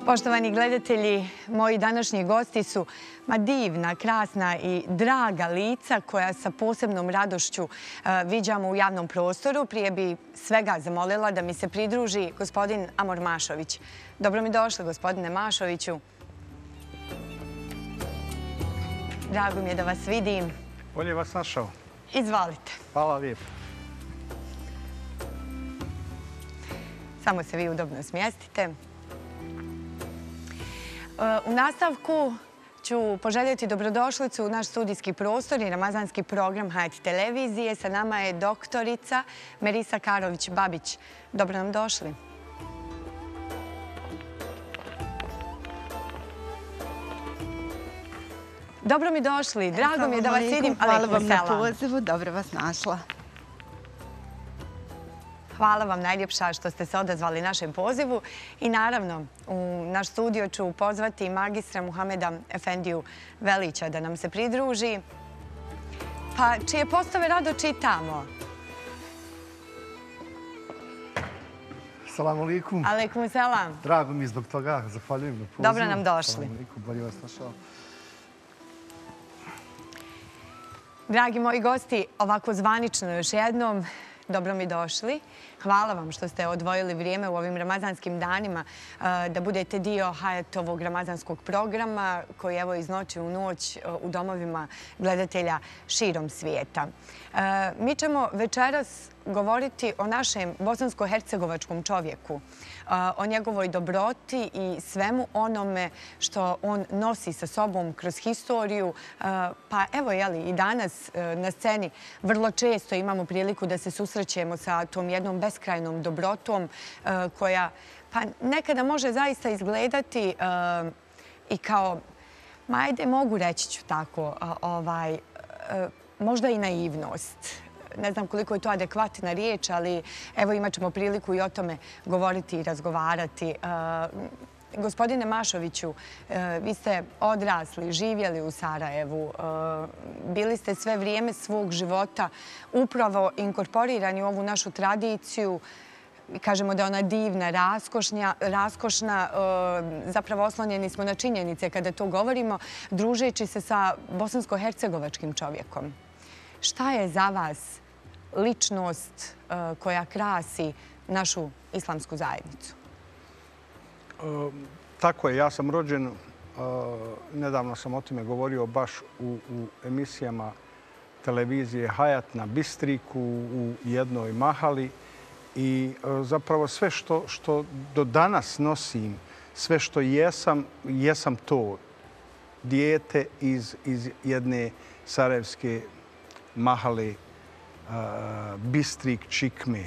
Poštovani gledatelji, moji današnji gosti su divna, krasna i draga lica koja sa posebnom radošću viđamo u javnom prostoru. Prije bi svega zamolila da mi se pridruži gospodin Amor Mašović. Dobro mi došli, gospodine Mašoviću. Drago mi je da vas vidim. Bolje vas našao. Izvolite. Hvala lijepo. Samo se vi udobno smjestite. U nastavku ću poželjeti dobrodošlicu u naš studijski prostor i ramazanski program Hayat televizije. Sa nama je doktorica Merisa Karović-Babić. Dobro nam došli. Dobro mi došli. Drago mi je da vas vidim. Hvala vam na pozivu. Dobro vas našla. Hvala vam najljepša što ste se odazvali našem pozivu. I naravno, u naš studio ću pozvati magistra Muhameda Efendiju Velića da nam se pridruži. Pa čije postave rado čitamo. Salamu alaikum. Alaikum selam. Drago mi je zbog toga. Zahvaljujem na pozivu. Dobro nam došli. Salamu alaikum. Bolje vas našao. Dragi moji gosti, ovako zvanično još jednom, dobro mi došli. Hvala vam što ste odvojili vrijeme u ovim ramazanskim danima da budete dio Hayatovog ramazanskog programa koji evo iz noći u noć u domovima gledatelja širom svijeta. Mi ćemo večeras govoriti o našem bosansko-hercegovačkom čovjeku, o njegovoj dobroti i svemu onome što on nosi sa sobom kroz historiju. Pa evo, i danas na sceni vrlo često imamo priliku da se susrećemo sa tom jednom beskrajnom dobrotom koja pa nekada može zaista izgledati i kao, ajde mogu reći ću tako, možda i naivnost. Ne znam koliko je to adekvatna riječ, ali evo imat ćemo priliku i o tome govoriti i razgovarati. Gospodine Mašoviću, vi ste odrasli, živjeli u Sarajevu, bili ste sve vrijeme svog života upravo inkorporirani u ovu našu tradiciju. Kažemo da je ona divna, raskošna, zapravo oslonjeni smo na činjenice kada to govorimo, družeći se sa bosansko-hercegovačkim čovjekom. Šta je za vas ličnost koja krasi našu islamsku zajednicu? Tako je, ja sam rođen, nedavno sam o tome govorio baš u emisijama televizije Hayat na Bistriku u jednoj mahali i zapravo sve što do danas nosim, sve što jesam to dijete iz jedne sarajevske mahale Bistrik Čikme.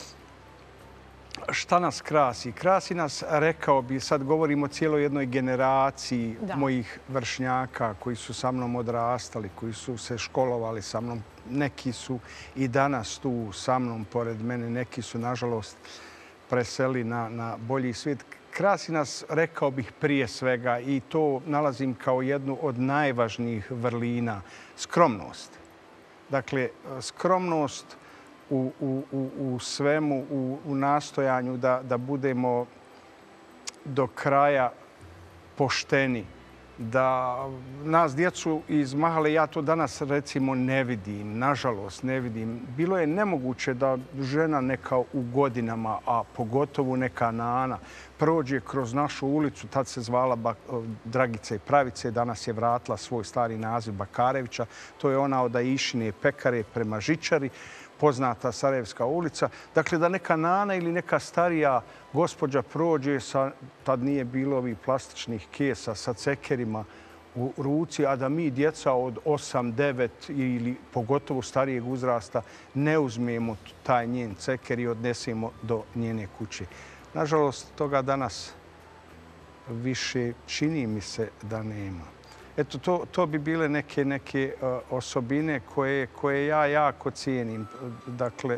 Šta nas krasi? Krasi nas, rekao bi, sad govorimo o cijeloj jednoj generaciji mojih vršnjaka koji su sa mnom odrastali, koji su se školovali sa mnom. Neki su i danas tu sa mnom pored mene, neki su, nažalost, preseli na bolji svijet. Krasi nas, rekao bih, prije svega i to nalazim kao jednu od najvažnijih vrlina, skromnost. Dakle, skromnost u svemu, u nastojanju da budemo do kraja pošteni. Da nas, djecu iz mahale, ja to danas recimo ne vidim, nažalost ne vidim. Bilo je nemoguće da žena neka u godinama, a pogotovo neka Nana, prođe kroz našu ulicu, tad se zvala Dragice i Pravice, danas je vratila svoj stari naziv Bakarevića. To je ona od Aishine pekare prema Žičari, poznata Sarajevska ulica. Dakle, da neka Nana ili neka starija gospođa prođe, tad nije bilo ovih plastičnih kesa sa cekerima u ruci, a da mi djeca od 8, 9 ili pogotovo starijeg uzrasta ne uzmemo taj njen ceker i odnesemo do njene kuće. Nažalost, toga danas više čini mi se da nema. Eto, to bi bile neke osobine koje ja jako cijenim. Dakle,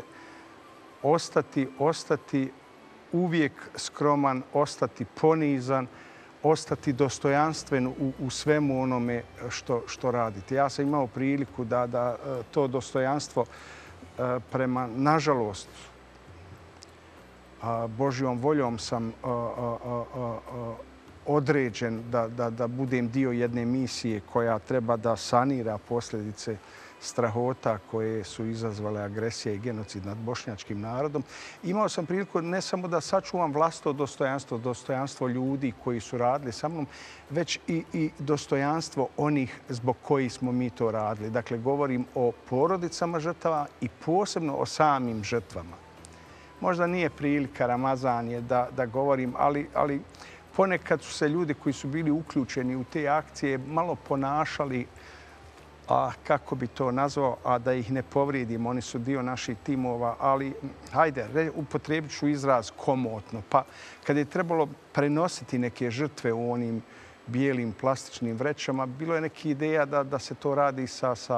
ostati uvijek skroman, ostati ponizan, ostati dostojanstven u svemu onome što radite. Ja sam imao priliku da to dostojanstvo prema, nažalost, Božjom voljom sam određen da budem dio jedne misije koja treba da sanira posljedice strahota koje su izazvale agresija i genocid nad bošnjačkim narodom. Imao sam priliku ne samo da sačuvam vlastito dostojanstvo, dostojanstvo ljudi koji su radili sa mnom, već i dostojanstvo onih zbog kojih smo mi to radili. Dakle, govorim o porodicama žrtava i posebno o samim žrtvama. Možda nije prilika, Ramazan je da govorim, ali ponekad su se ljudi koji su bili uključeni u te akcije malo ponašali, a kako bi to nazvao, a da ih ne povrijedim, oni su dio naših timova, ali hajde, upotrijebit ću izraz komotno. Pa kad je trebalo prenositi neke žrtve u onim bijelim plastičnim vrećama, bilo je neka ideja da se to radi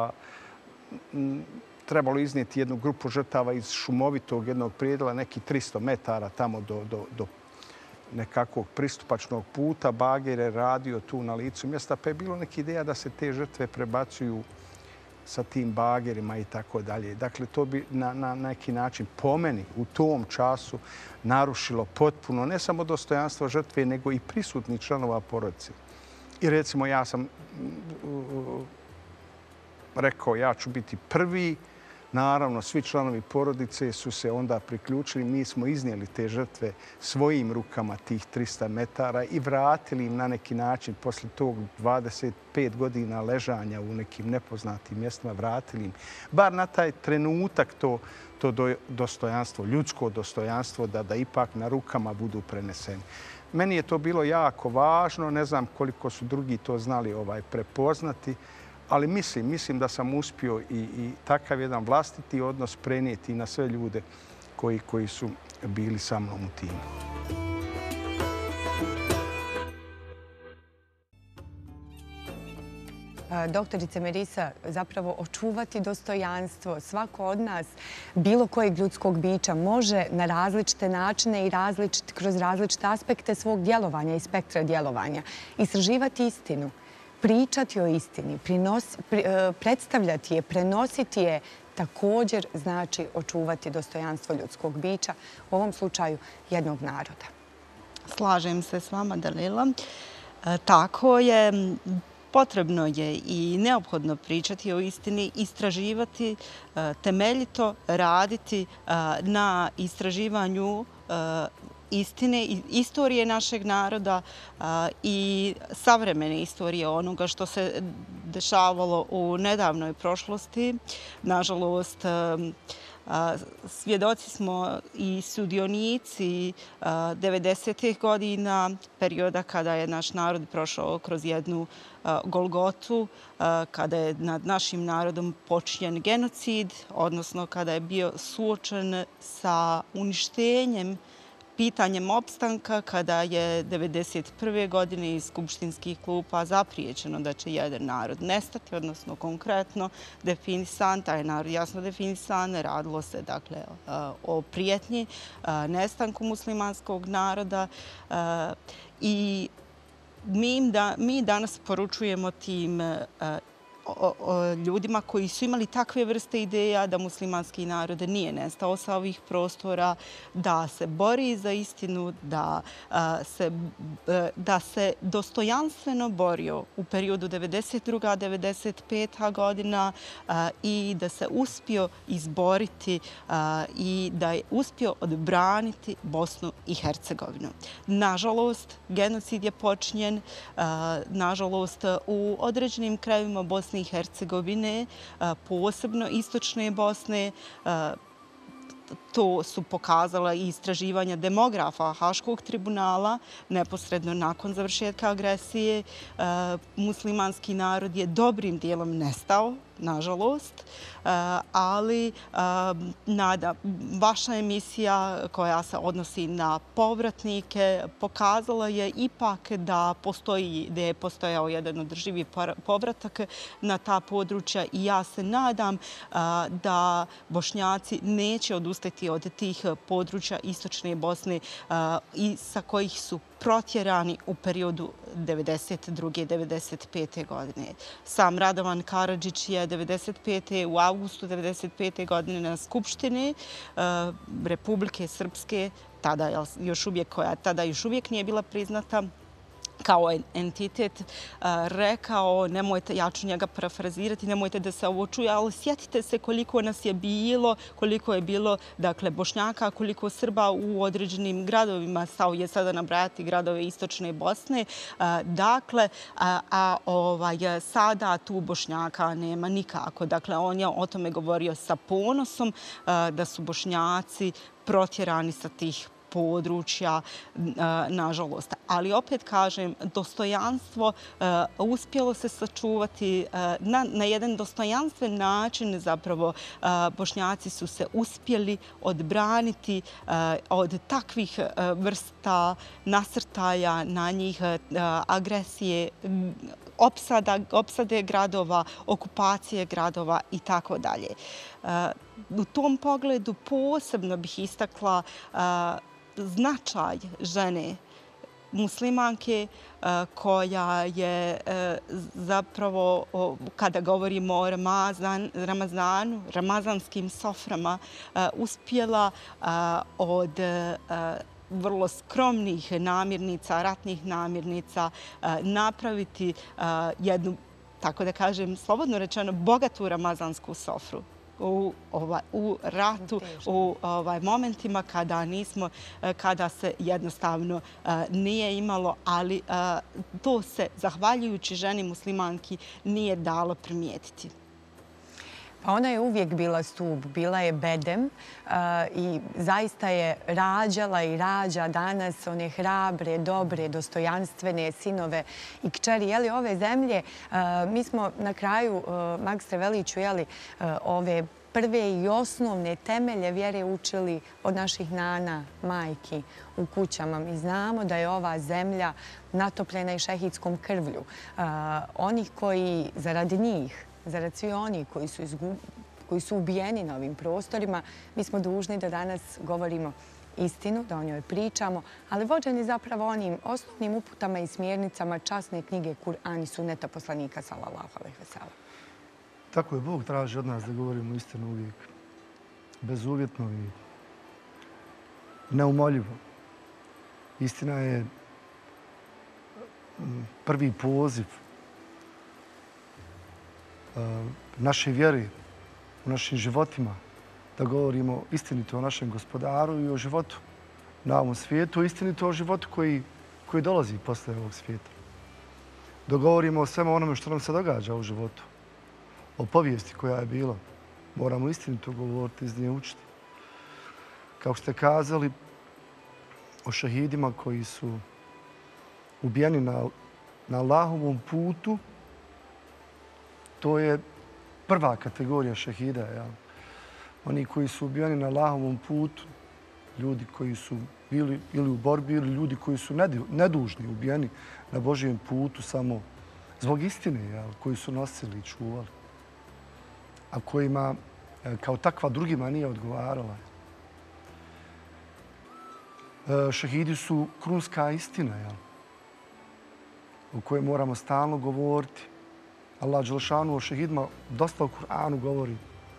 trebalo iznijeti jednu grupu žrtava iz šumovitog jednog prijedela, neki 300 metara tamo do nekakvog pristupačnog puta. Bager je radio tu na licu mjesta, pa je bilo neka ideja da se te žrtve prebacuju sa tim bagerima i tako dalje. Dakle, to bi na neki način po meni u tom času narušilo potpuno ne samo dostojanstvo žrtve, nego i prisutnih članova porodice. I recimo, ja sam rekao, ja ću biti prvi. Naravno, svi članovi porodice su se onda priključili. Mi smo iznijeli te žrtve svojim rukama, tih 300 metara, i vratili im na neki način, posle tog 25 godina ležanja u nekim nepoznatim mjestima, vratili im bar na taj trenutak to dostojanstvo, ljudsko dostojanstvo, da ipak na rukama budu preneseni. Meni je to bilo jako važno. Ne znam koliko su drugi to znali prepoznati, ali mislim da sam uspio i takav jedan vlastiti odnos prenijeti na sve ljude koji su bili sa mnom u timu. Doktorice Merisa, zapravo očuvati dostojanstvo svako od nas, bilo kojeg ljudskog bića, može na različite načine i kroz različite aspekte svog djelovanja i spektra djelovanja istraživati istinu, pričati o istini, predstavljati je, prenositi je, također znači očuvati dostojanstvo ljudskog bića, u ovom slučaju jednog naroda. Slažem se s vama, Dalila. Tako je. Potrebno je i neophodno pričati o istini, istraživati, temeljito raditi na istraživanju istine, istorije našeg naroda i savremene istorije onoga što se dešavalo u nedavnoj prošlosti. Nažalost, svjedoci smo i sudionici 90. godina, perioda kada je naš narod prošao kroz jednu Golgotu, kada je nad našim narodom počinjen genocid, odnosno kada je bio suočen sa uništenjem, pitanjem opstanka, kada je 1991. godine iz skupštinskih klupa zaprijećeno da će jedan narod nestati, odnosno konkretno definisan, taj narod jasno definisan, radilo se dakle o prijetnji nestanku muslimanskog naroda i mi danas poručujemo tim ljudima koji su imali takve vrste ideja da muslimanski narod nije nestao sa ovih prostora, da se bori za istinu, da se dostojanstveno borio u periodu 1992-1995. godina i da se uspio izboriti i da je uspio odbraniti Bosnu i Hercegovinu. Nažalost, genocid je počinjen. Nažalost, u određenim krajevima Bosne i Hercegovine, posebno istočne Bosne, to su pokazala i istraživanja demografa Haškog tribunala. Neposredno nakon završetka agresije, muslimanski narod je dobrim dijelom nestao, nažalost, ali vaša emisija koja se odnosi na povratnike pokazala je ipak da je postojao jedan održivi povratak na ta područja i ja se nadam da Bošnjaci neće odustati od tih područja istočne Bosne i sa kojih su protjerani u periodu 1992. i 1995. godine. Sam Radovan Karadžić je u avgustu 1995. godine na Skupštini Republike Srpske, koja tada još uvijek nije bila priznata, kao entitet rekao, nemojte, ja ću njega parafrazirati, nemojte da se ovo čuje, ali sjetite se koliko nas je bilo, koliko je bilo, dakle, Bošnjaka, koliko Srba u određenim gradovima, stao je sada nabrajati gradove Istočne Bosne, dakle, sada tu Bošnjaka nema nikako. Dakle, on je o tome govorio sa ponosom da su Bošnjaci protjerani sa tih područja, nažalost. Ali opet kažem, dostojanstvo uspjelo se sačuvati na jedan dostojanstven način. Zapravo, Bošnjaci su se uspjeli odbraniti od takvih vrsta nasrtaja na njih, agresije, opsade gradova, okupacije gradova i tako dalje. U tom pogledu posebno bih istakla značaj žene muslimanke koja je zapravo, kada govorimo o Ramazanu, ramazanskim soframa, uspjela od vrlo skromnih namirnica, ratnih namirnica, napraviti jednu, tako da kažem, slobodno rečeno, bogatu ramazansku sofru u ratu, u momentima kada se jednostavno nije imalo, ali to se, zahvaljujući ženi muslimanki, nije dalo primijetiti. Pa ona je uvijek bila stup, bila je bedem i zaista je rađala i rađa danas one hrabre, dobre, dostojanstvene sinove i kćeri ove zemlje. Mi smo na kraju, magistre Veliću, ove prve i osnovne temelje vjere učili od naših nana, majki u kućama. Mi znamo da je ova zemlja natopljena i šehidskom krvlju. Onih koji, zarad njih, zarad svi oni koji su ubijeni na ovim prostorima, mi smo dužni da danas govorimo istinu, da o njoj pričamo, ali vođeni zapravo onim osnovnim uputama i smjernicama časne knjige Kur'an i Sunneta poslanika sallallahu alejhi ve sellem. Tako je, Bog traži od nas da govorimo istinu uvijek. Bezuvjetno i neumoljivo. Istina je prvi poziv naše vjere u našim životima, da govorimo istinito o našem gospodaru i o životu na ovom svijetu, istinito o životu koji dolazi posle ovog svijeta. Da govorimo o svemu onome što nam se događa u životu, o povijesti koja je bila. Moramo istinito govoriti, iz nje učiti. Kao ste kazali, o šehidima koji su ubijeni na Allahovom putu, to je prva kategorija šehida. Oni koji su ubijeni na Allahovom putu, ljudi koji su bili ili u borbi, ili ljudi koji su nedužni ubijeni na Božijem putu samo zbog istine, koji su nosili i čuvali, a kojima kao takva drugima nije odgovarala. Šehidi su krunska istina, o kojoj moramo stalno govoriti. Allah dželešanu o šehidima dosta u Kur'anu govori.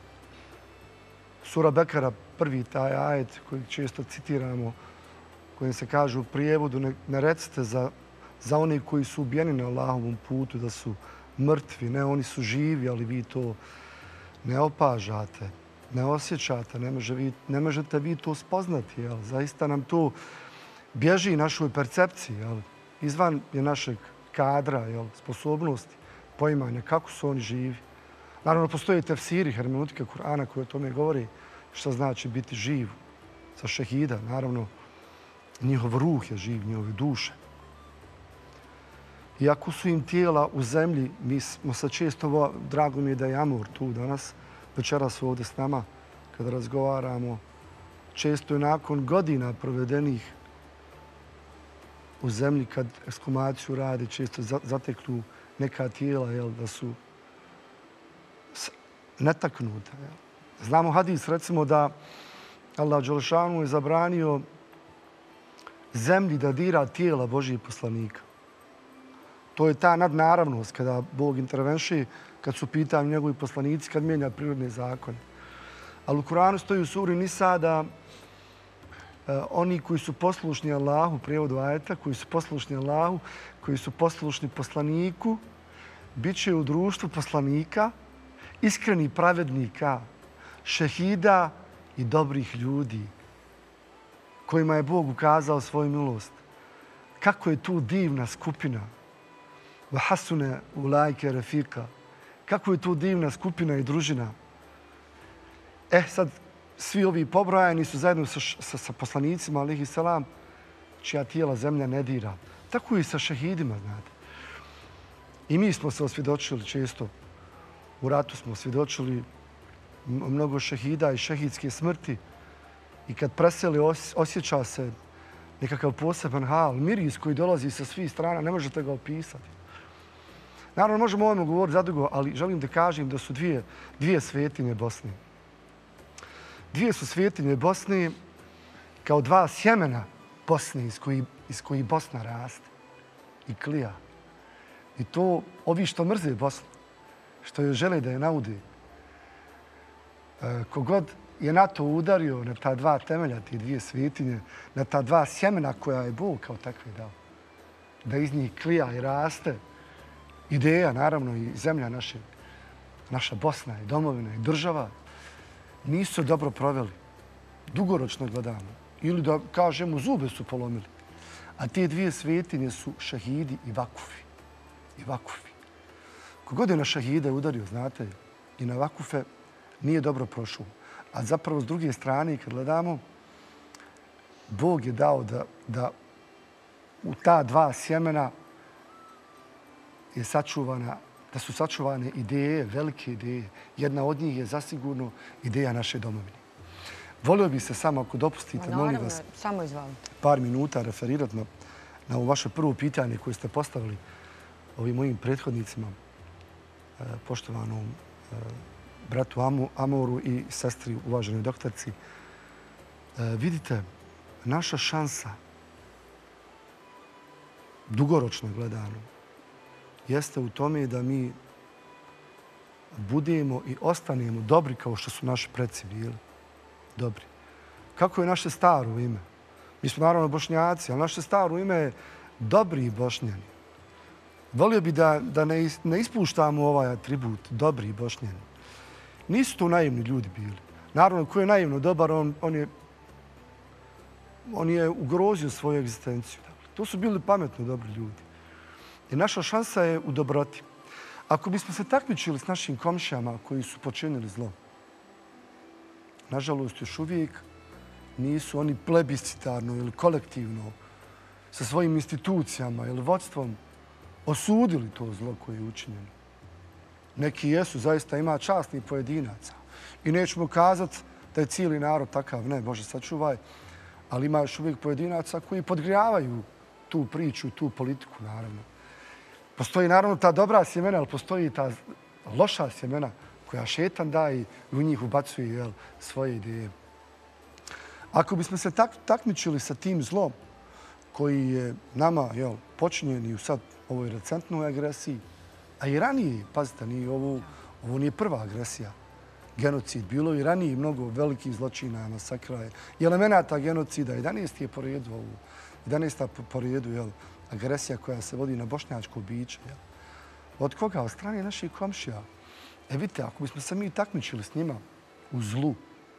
Sura Bekara, prvi taj ajet koji često citiramo, kojim se kaže u prijevodu, ne recite za one koji su ubijeni na Allahovom putu da su mrtvi. Ne, oni su živi, ali vi to ne opažate, ne osjećate, ne možete vi to spoznati. Zaista nam to bježi našoj percepciji. Izvan je našeg kadra, sposobnosti, poimanja kako su oni živi. Naravno, postoje tefsiri, hermeneutika Kur'ana koji o tome govori što znači biti živ za šehida. Naravno, njihov ruh je živ, njihove duše. Iako su im tijela u zemlji, mi smo sad često, drago mi je da je Amor tu danas, večeras ovdje s nama, kada razgovaramo, često je nakon godina provedenih u zemlji, kad ekshumaciju rade, često zateknu neka tijela da su netaknuta. Znamo hadis, recimo, da Allah dželešanu je zabranio zemlji da dira tijela Božijih poslanika. To je ta nadnaravnost kada Bog intervenši, kad su pitani njegovi poslanici, kad mijenja prirodne zakone. Ali u Kur'anu stoji u suri Nisa da oni koji su poslušni Allahu, prijevodu ajeta, koji su poslušni Allahu, koji su poslušni poslaniku, bit će u društvu poslanika, iskrenih pravednika, šehida i dobrih ljudi kojima je Bog ukazao svoju milost. Kako je tu divna skupina. Vahasune ulajke refika. Kako je tu divna skupina i družina. Sad, svi ovi pobrojani su zajedno sa poslanicima, alihi salam, čija tijela zemlja ne dira. Tako i sa šehidima, znate. I mi smo se osvjedočili često. U ratu smo osvjedočili mnogo šehida i šehidske smrti. I kad preseli, osjeća se nekakav poseban hal, miris koji dolazi sa svih strana, ne možete ga opisati. Naravno, možemo o ovome govoriti zadugo, ali želim da kažem da su dvije svetinje Bosne. Dvije su svetinje Bosne kao dva sjemena Bosne iz kojih Bosna raste i klija. I to ovi što mrze Bosnu, što joj žele da je naude, kogod je na to udario, na ta dva temelja, te dvije svetinje, na ta dva sjemena koja je Bog kao takve dao, da iz njih klija i raste ideja, naravno i zemlja naša Bosna i domovina i država, nisu dobro proveli. Dugoročno gledamo. Ili da kažemo, zube su polomili. A te dvije svetinje su šehidi i vakufi. I vakufi. Kogod je na šehide udario, znate, i na vakufe, nije dobro prošao. A zapravo s druge strane, kad gledamo, Bog je dao da u ta dva sjemena da su sačuvane ideje, velike ideje. Jedna od njih je zasigurno ideja naše domovine. Volio bih se samo, ako dopustite, molim vas, par minuta referirati na ovo vaše prvo pitanje koje ste postavili ovim mojim prethodnicima, poštovanom bratu Amoru i sestri uvaženoj doktorci. Vidite, naša šansa, dugoročno gledano, jeste u tome da mi budemo i ostanemo dobri kao što su naši preci bili. Dobri. Kako je naše staro ime? Mi smo naravno Bošnjaci, ali naše staro ime je dobri Bošnjani. Volio bi da ne ispuštamo ovaj atribut, dobri Bošnjani. Nisu to naivni ljudi bili. Naravno, ko je naivno dobar, on je ugrozio svoju egzistenciju. To su bili pametni, dobri ljudi. I naša šansa je u dobroti. Ako bismo se takmičili s našim komšijama koji su počinili zlo, nažalost, još uvijek nisu oni plebiscitarno ili kolektivno sa svojim institucijama ili vodstvom osudili to zlo koje je učinjeno. Neki jesu, zaista ima časnih pojedinaca. I nećemo kazati da je cijeli narod takav, ne, Bože sačuvaj, ali ima još uvijek pojedinaca koji podgrijavaju tu priču, tu politiku, naravno. Postoji naravno ta dobra sjemena, ali postoji i ta loša sjemena koja šetan daje i u njih ubacuje svoje ideje. Ako bismo se takmičili sa tim zlom koji je nama počinjen i u sad ovoj recentnoj agresiji, a i ranije, pazite, ovo nije prva agresija, genocid. Bilo i ranije mnogo velikih zločina, masakra i elemenata genocida. 11. je po redu ovu. 11. po redu agresija koja se vodi na bošnjačko biće. Od koga? Od strane naših komšija. Vidite, ako bismo se mi takmičili s njima u zlu,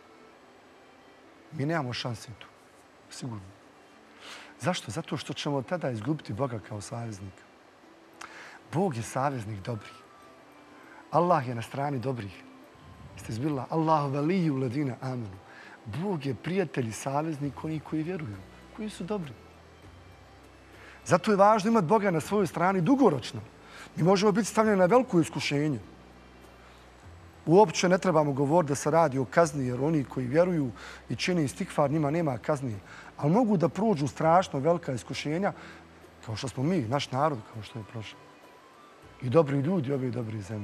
mi nemamo šanse tu. Sigurno. Zašto? Zato što ćemo tada izgubiti Boga kao saveznika. Bog je saveznik dobrih. Allah je na strani dobrih. Jeste izbila? Allahu veliju ledina amenu. Bog je prijatelj i saveznik onih koji vjeruju, koji su dobri. Zato je važno imati Boga na svojoj strani dugoročno. Mi možemo biti stavljeni na veliko iskušenje. Uopće ne trebamo govoriti da se radi o kazni, jer oni koji vjeruju i čine istikfar, njima nema kazni. Ali mogu da prođu strašno velika iskušenja, kao što smo mi, naš narod, kao što je prošlo. I dobri ljudi ove dobre zemlje.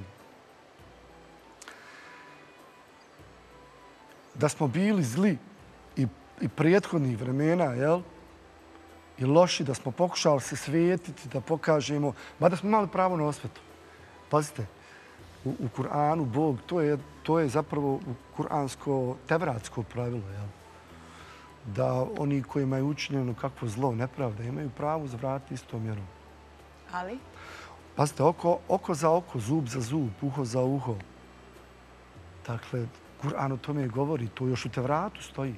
Da smo bili zli i prethodnih vremena, jel? I loši, da smo pokušali se svijetiti, da pokažemo, mada smo imali pravo na osvetu. Pazite, u Kur'anu Bog, to je zapravo kuransko, tevratsko pravilo, jel? da oni kojima je učinjeno kakvo zlo, nepravda, imaju pravo uzvratiti istom mjerom. Ali? Pazite, oko za oko, zub za zub, uho za uho. Dakle, Kur'an o tome govori, to još u Tevratu stoji.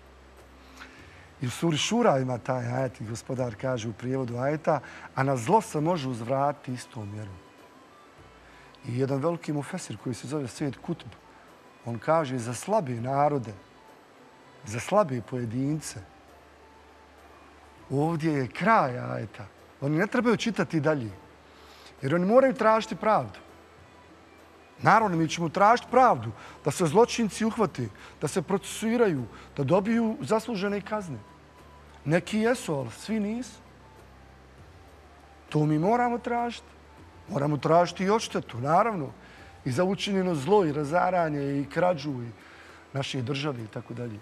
I u suri Šura ima taj ajet, gospodar kaže u prijevodu ajeta, a na zlo se može uzvratiti istom mjerom. I jedan veliki mufesir koji se zove Sejed Kutb, on kaže za slabe narode, za slabe pojedince, ovdje je kraj ajeta. Oni ne trebaju čitati dalje, jer oni moraju tražiti pravdu. Naravno, mi ćemo tražiti pravdu, da se zločinci uhvate, da se procesuiraju, da dobiju zaslužene kazne. Neki jesu, ali svi nisu. To mi moramo tražiti. Moramo tražiti i odštetu, naravno. I za učinjeno zlo, i razaranje, i krađu, i naše države, i tako dalje.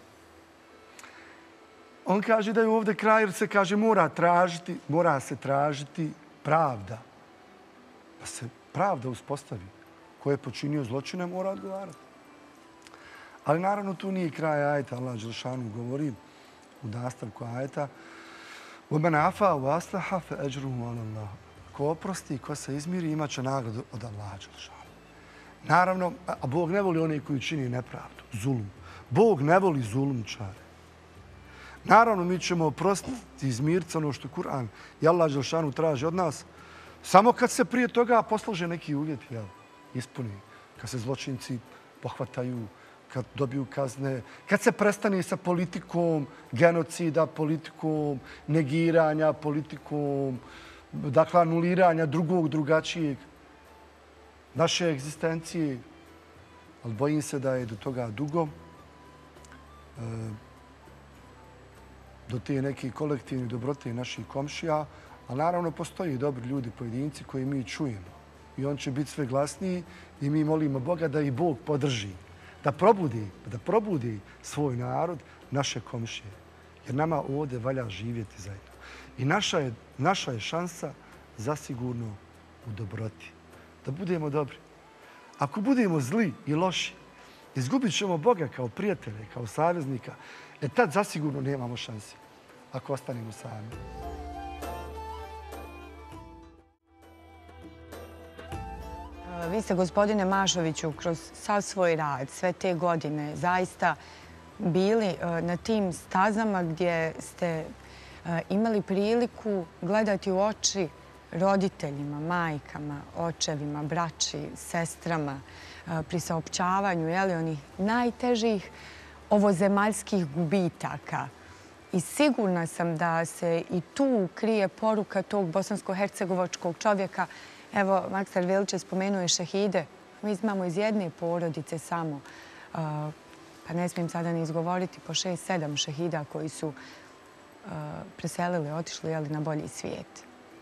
On kaže da je ovdje kraj, jer se kaže mora se tražiti pravda. Da se pravda uspostavi. Ko je počinio zločine, mora odgovarati. Ali naravno tu nije kraj ajeta. Allah dželešanu govori u nastavku ajeta وَمَنْ عَفَا وَأَصْلَحَ فَأَجْرُهُ عَلَى اللَّهِ. Ko oprosti, ko se izmiri, imat će nagradu od Allaha dželešanu. Naravno, a Bog ne voli one koji čini nepravdu, zulum. Bog ne voli zulumčare. Naravno, mi ćemo oprostiti, izmiriti ono što Kur'an i Allah dželešanu traži od nas, samo kad se prije toga poslože neki uvjeti, ispuni. Kad se zločinci pohvataju, kad dobiju kazne, kad se prestane sa politikom genocida, politikom negiranja, politikom, dakle, anuliranja drugog, drugačijeg, naše egzistencije. Ali bojim se da je do toga dugo, do te neke kolektivne dobrote naših komšija, ali naravno postoji i dobri ljudi, pojedinci koji mi čujemo. I on će biti sve glasniji i mi molimo Boga da i Bog podrži, da probudi svoj narod, naše komšije. Jer nama ovdje valja živjeti zajedno. I naša je šansa zasigurno u dobroti. Da budemo dobri. Ako budemo zli i loši, izgubit ćemo Boga kao prijatelja, kao saveznika, tad zasigurno nemamo šanse ako ostanemo sami. Vi ste, gospodine Mašoviću, kroz sav svoj rad, sve te godine, zaista bili na tim stazama gdje ste imali priliku gledati u oči roditeljima, majkama, očevima, braći, sestrama, pri saopćavanju onih najtežih ovozemaljskih gubitaka. I sigurna sam da se i tu krije poruka tog bosansko-hercegovačkog čovjeka. Evo, magistar Velić je spomenuo i šehide. Mi imamo iz jedne porodice samo, pa ne smijem sada ni izgovoriti, po 6-7 šehida koji su preselili, otišli na bolji svijet.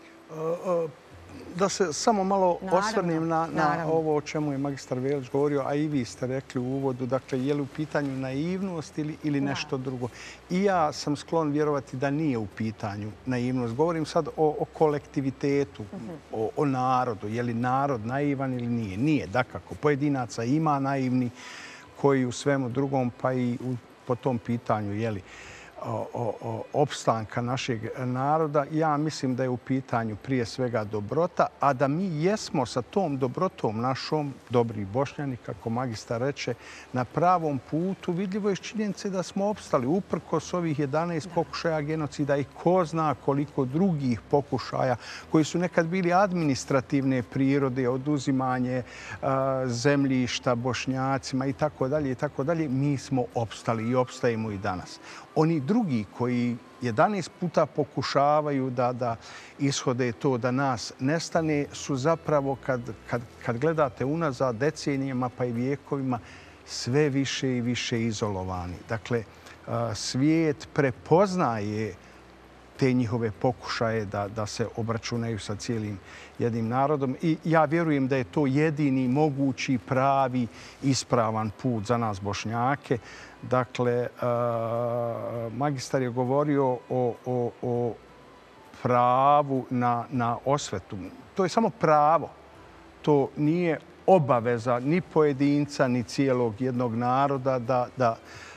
Da se samo malo osvrnim na ovo o čemu je magistar Velić govorio, a i vi ste rekli u uvodu, dakle, je li u pitanju naivnost ili nešto drugo. I ja sam sklon vjerovati da nije u pitanju naivnost. Govorim sad o kolektivitetu, o narodu. Je li narod naivan ili nije? Nije, dakako. Pojedinaca ima naivni koji u svemu drugom, pa i po tom pitanju, je li, opstanka našeg naroda, ja mislim da je u pitanju prije svega dobrota, a da mi jesmo sa tom dobrotom našom, dobri Bošnjani, kako magistar reče, na pravom putu, vidljivo je iz činjenice da smo opstali uprkos ovih 11 pokušaja genocida i ko zna koliko drugih pokušaja koji su nekad bili administrativne prirode, oduzimanje zemljišta Bošnjacima i tako dalje, mi smo opstali i opstajemo i danas. Oni drugi koji 11 puta pokušavaju da ishode to da nas nestane su zapravo, kad gledate unazad decenijama pa i vijekovima, sve više i više izolovani. Dakle, svijet prepoznaje te njihove pokušaje da se obračunaju sa cijelim jednim narodom. I ja vjerujem da je to jedini mogući, pravi, ispravan put za nas Bošnjake. Dakle, magistar je govorio o pravu na osvetu. To je samo pravo. To nije obaveza ni pojedinca, ni cijelog jednog naroda da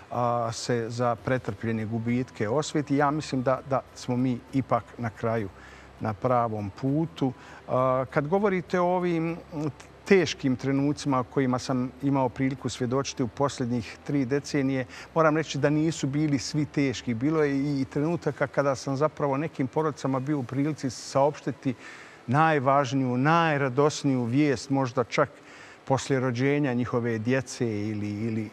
se za pretrpljene gubitke osveti. Ja mislim da smo mi ipak na kraju na pravom putu. Kad govorite o ovim teškim trenucima kojima sam imao priliku svjedočiti u posljednjih 3 decenije, moram reći da nisu bili svi teški. Bilo je i trenutaka kada sam zapravo nekim porodicama bio u prilici saopštiti najvažniju, najradosniju vijest, možda čak poslije rođenja njihove djece ili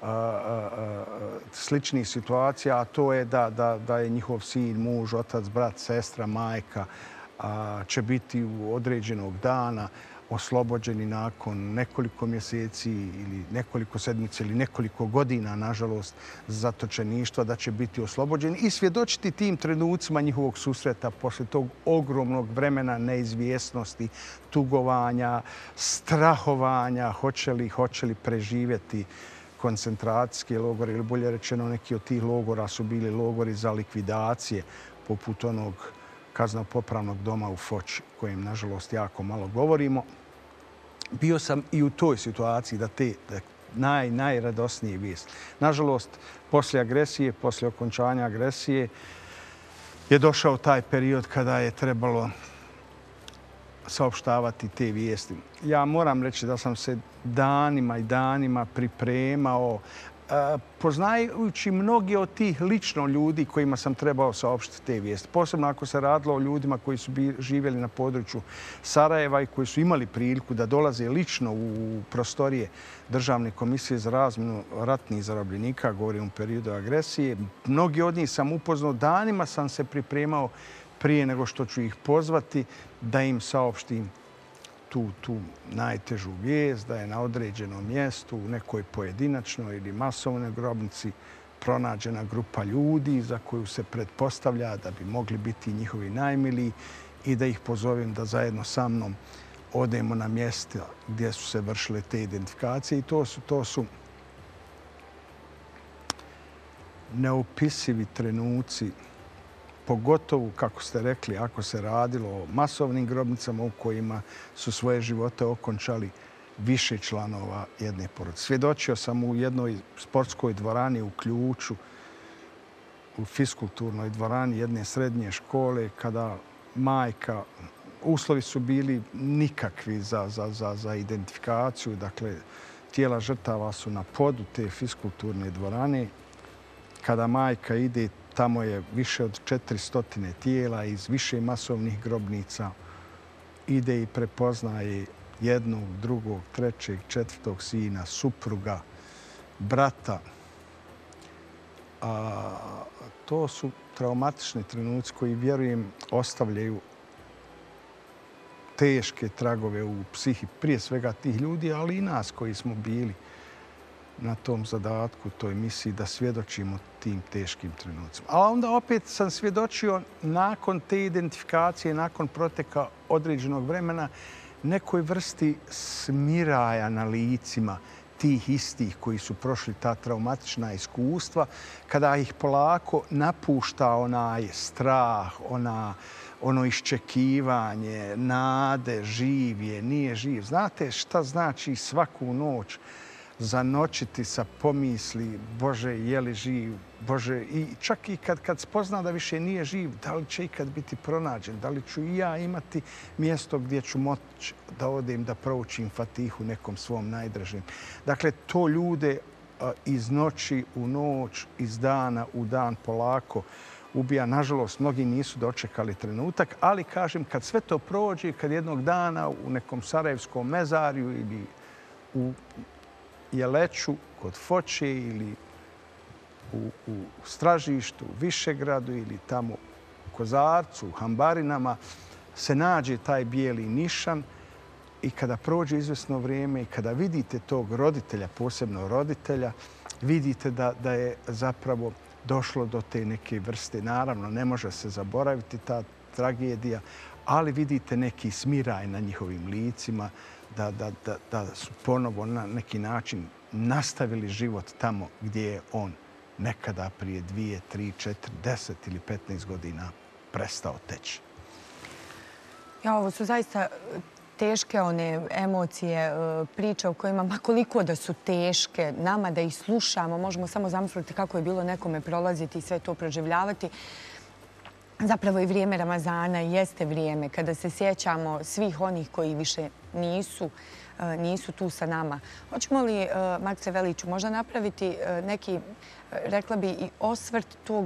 sličnih situacija, a to je da je njihov sin, muž, otac, brat, sestra, majka će biti u određenog dana oslobođeni nakon nekoliko mjeseci ili nekoliko sedmica ili nekoliko godina, nažalost, zatočeništva, da će biti oslobođeni i svjedočiti tim trenucima njihovog susreta posle tog ogromnog vremena neizvjesnosti, tugovanja, strahovanja, hoće li preživjeti koncentracijske logore, ili bolje rečeno neki od tih logora su bili logori za likvidacije, poput onog kazneno-popravnog doma u Foči, kojem, nažalost, jako malo govorimo. Bio sam i u toj situaciji da te najradosnije vijesti. Nažalost, poslije agresije, poslije okončanja agresije, je došao taj period kada je trebalo saopštavati te vijesti. Ja moram reći da sam se danima i danima pripremao, poznajući mnogi od tih lično ljudi kojima sam trebao saopštiti te vijesti. Posebno ako se radilo o ljudima koji su živjeli na području Sarajeva i koji su imali priliku da dolaze lično u prostorije Državne komisije za razmjenu ratnih zarobljenika, govorim u periodu agresije. Mnogi od njih sam upoznao, danima sam se pripremao prije nego što ću ih pozvati da im saopštim tu najtežu vijest, da je na određenom mjestu u nekoj pojedinačnoj ili masovnoj grobnici pronađena grupa ljudi za koju se pretpostavlja da bi mogli biti njihovi najmiliji i da ih pozovem da zajedno sa mnom odemo na mjesta gdje su se vršile te identifikacije. I to su neopisivi trenuci, pogotovo, kako ste rekli, ako se radilo o masovnim grobnicama u kojima su svoje živote okončali više članova jedne porodice. Svjedočio sam u jednoj sportskoj dvorani u Ključu, u fiskulturnoj dvorani jedne srednje škole, kada majka, uslovi su bili nikakvi za identifikaciju, dakle, tijela žrtava su na podu te fiskulturne dvorane. Kada majka ide, tamo je više od 400 tijela iz više masovnih grobnica. Ide i prepoznaje jednog, drugog, trećeg, četvrtog sina, supruga, brata. To su traumatični trenuci koji, vjerujem, ostavljaju teške tragove u psihi, prije svega tih ljudi, ali i nas koji smo bili na tom zadatku, toj misiji da svjedočimo tim teškim trenucima. A onda opet sam svjedočio nakon te identifikacije, nakon proteka određenog vremena, nekoj vrsti smiraja na licima tih istih koji su prošli ta traumatična iskustva, kada ih polako napušta onaj strah, ono iščekivanje, nade, živ je, nije živ. Znate šta znači svaku noć zanočiti sa pomisli Bože, je li živ, Bože, i čak i kad spozna da više nije živ, da li će ikad biti pronađen, da li ću i ja imati mjesto gdje ću moći da odem da proučim Fatihu nekom svom najdražem. Dakle, to ljude iz noći u noć, iz dana u dan polako ubija. Nažalost, mnogi nisu dočekali trenutak, ali kažem, kad sve to prođe, kad jednog dana u nekom sarajevskom mezarju ili u Jeleću kod Foče ili u Stražištu, u Višegradu ili tamo u Kozarcu, u Hambarinama se nađe taj bijeli nišan i kada prođe izvesno vrijeme i kada vidite tog roditelja, posebno roditelja, vidite da je zapravo došlo do te neke vrste. Naravno, ne može se zaboraviti ta tragedija, ali vidite neki smiraj na njihovim licima, da su ponovo na neki način nastavili život tamo gdje je on nekada prije 2, 3, 4, 10 ili 15 godina prestao teći. Ovo su zaista teške one emocije, priče o kojima, ma koliko da su teške, nama da ih slušamo, možemo samo zamisliti kako je bilo nekome prolaziti i sve to proživljavati. Zapravo i vrijeme Ramazana jeste vrijeme kada se sjećamo svih onih koji više nisu tu sa nama. Hoćemo li, Makse Veliću, možda napraviti neki, rekla bi, i osvrt tog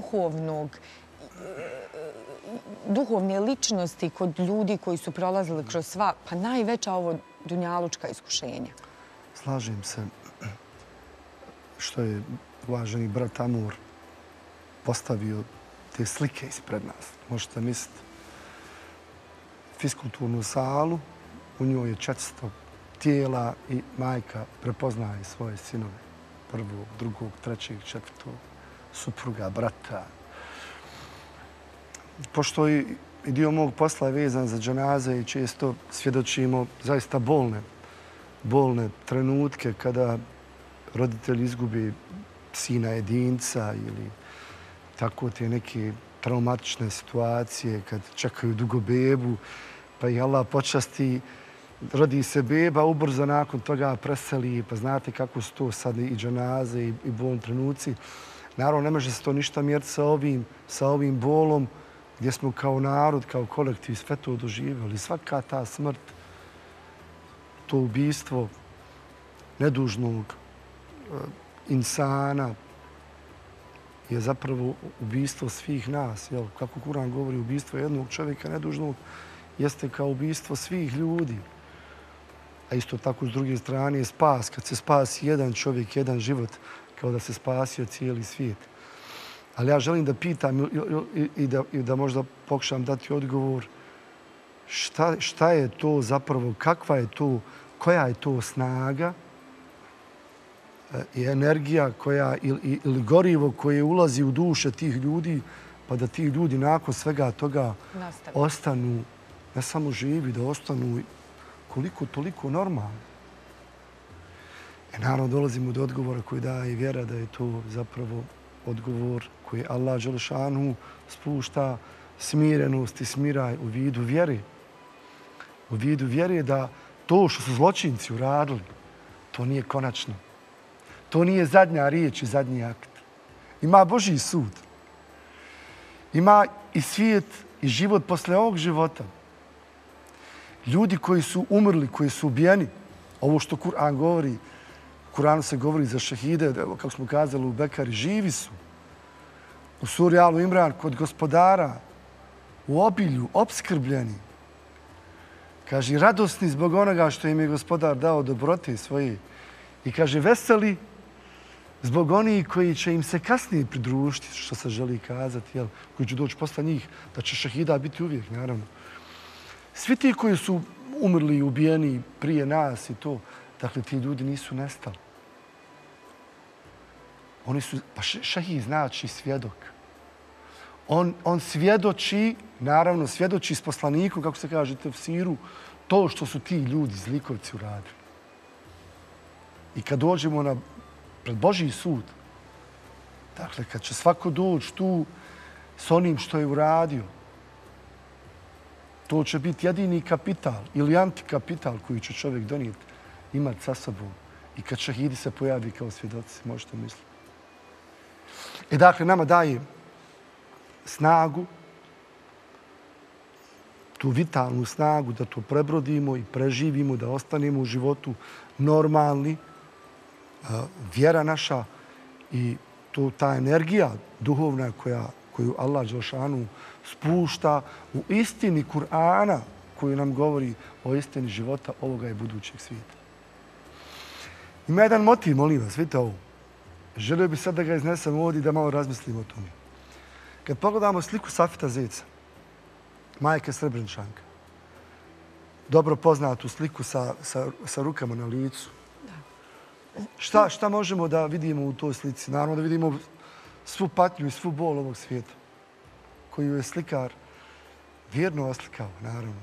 duhovne ličnosti kod ljudi koji su prolazili kroz sva, pa najveća ovo dunjalučka iskušenja? Slažem se što je uvaženi brat Amur postavio te slike ispred nas. Možete misliti fiskulturnu salu, u njoj je 400 tijela i majka prepoznaje svoje sinove. Prvog, drugog, trećeg, četvrtog, supruga, brata. Pošto i dio mog posla je vezan za dženaze i često svjedočimo zaista bolne trenutke kada roditelji izgubi sina jedinca ili tako te neke traumatične situacije kad čekaju dugo bebu, pa ih Allah počasti, rodi se beba, ubrzo nakon toga preseli, pa znate kako su to sad i dženaze i bolni trenuci. Naravno, ne može se to ništa mjeriti sa ovim bolom gdje smo kao narod, kao kolektiv sve to doživjeli. Svaka ta smrt, to ubijstvo nedužnog insana je zapravo ubijstvo svih nas. Kako Kur'an govori, ubijstvo jednog čovjeka nedužnog jeste kao ubijstvo svih ljudi. A isto tako s druge strane je spas. Kad se spasi jedan čovjek, jedan život, kao da se spasio cijeli svijet. Ali ja želim da pitam i da možda pokušam dati odgovor šta je to zapravo, koja je to snaga i energija ili gorivo koje ulazi u duše tih ljudi, pa da ti ljudi nakon svega toga ostanu, ne samo živi, da ostanu koliko toliko normalni. Naravno, dolazimo do odgovora koji daje i vjera da je to zapravo odgovor koji Allah Đelešanu spušta smirenost i smiraj u vidu vjere. U vidu vjere da to što su zločinci uradili, to nije konačno. To nije zadnja riječ i zadnji akt. Ima Božji sud. Ima i svijet i život posle ovog života. Ljudi koji su umrli, koji su ubijeni, ovo što Kur'an govori, u Kur'anu se govori za šehide, kako smo kazali u Bekari, živi su. U suri Alu Imran, kod gospodara, u obilju, opskrbljeni. Kaže, radosni zbog onoga što im je gospodar dao dobrote svoje. I kaže, veseli zbog onih koji će im se kasnije pridružiti, što se želi kazati, koji će doći posle njih, da će šehida biti uvijek, naravno. Svi ti koji su umrli i ubijeni prije nas i to, dakle, ti ljudi nisu nestali. Oni su, pa šehid znači svjedok. On svjedoči, naravno, svjedoči s poslanikom, kako se kaže u Siru, to što su ti ljudi, zlikovci, uradili. I kad dođemo pred Božji sud, dakle, kad će svako doći tu s onim što je uradio, to će biti jedini kapital ili antikapital koji će čovjek donijeti, imati sa sobom. I kad šehidi se pojavi kao svjedoci, možete misliti. Dakle, nama daje snagu, tu vitalnu snagu da to prebrodimo i preživimo, da ostanemo u životu normalni, vjera naša i ta energija duhovna koju Allah Đelešanu spušta u istini Kur'ana koju nam govori o istini života ovoga i budućeg svijeta. Ima jedan motiv, molim vas, vidite ovo. Želio bih sad da ga iznesem ovdje i da malo razmislimo o tome. Kad pogledamo sliku Safeta Zeca, majke Srebreničanka, dobro poznatu sliku sa rukama na licu, šta možemo da vidimo u toj slici? Naravno da vidimo svu patnju i svu bol ovog svijeta koju je slikar vjerno oslikao, naravno.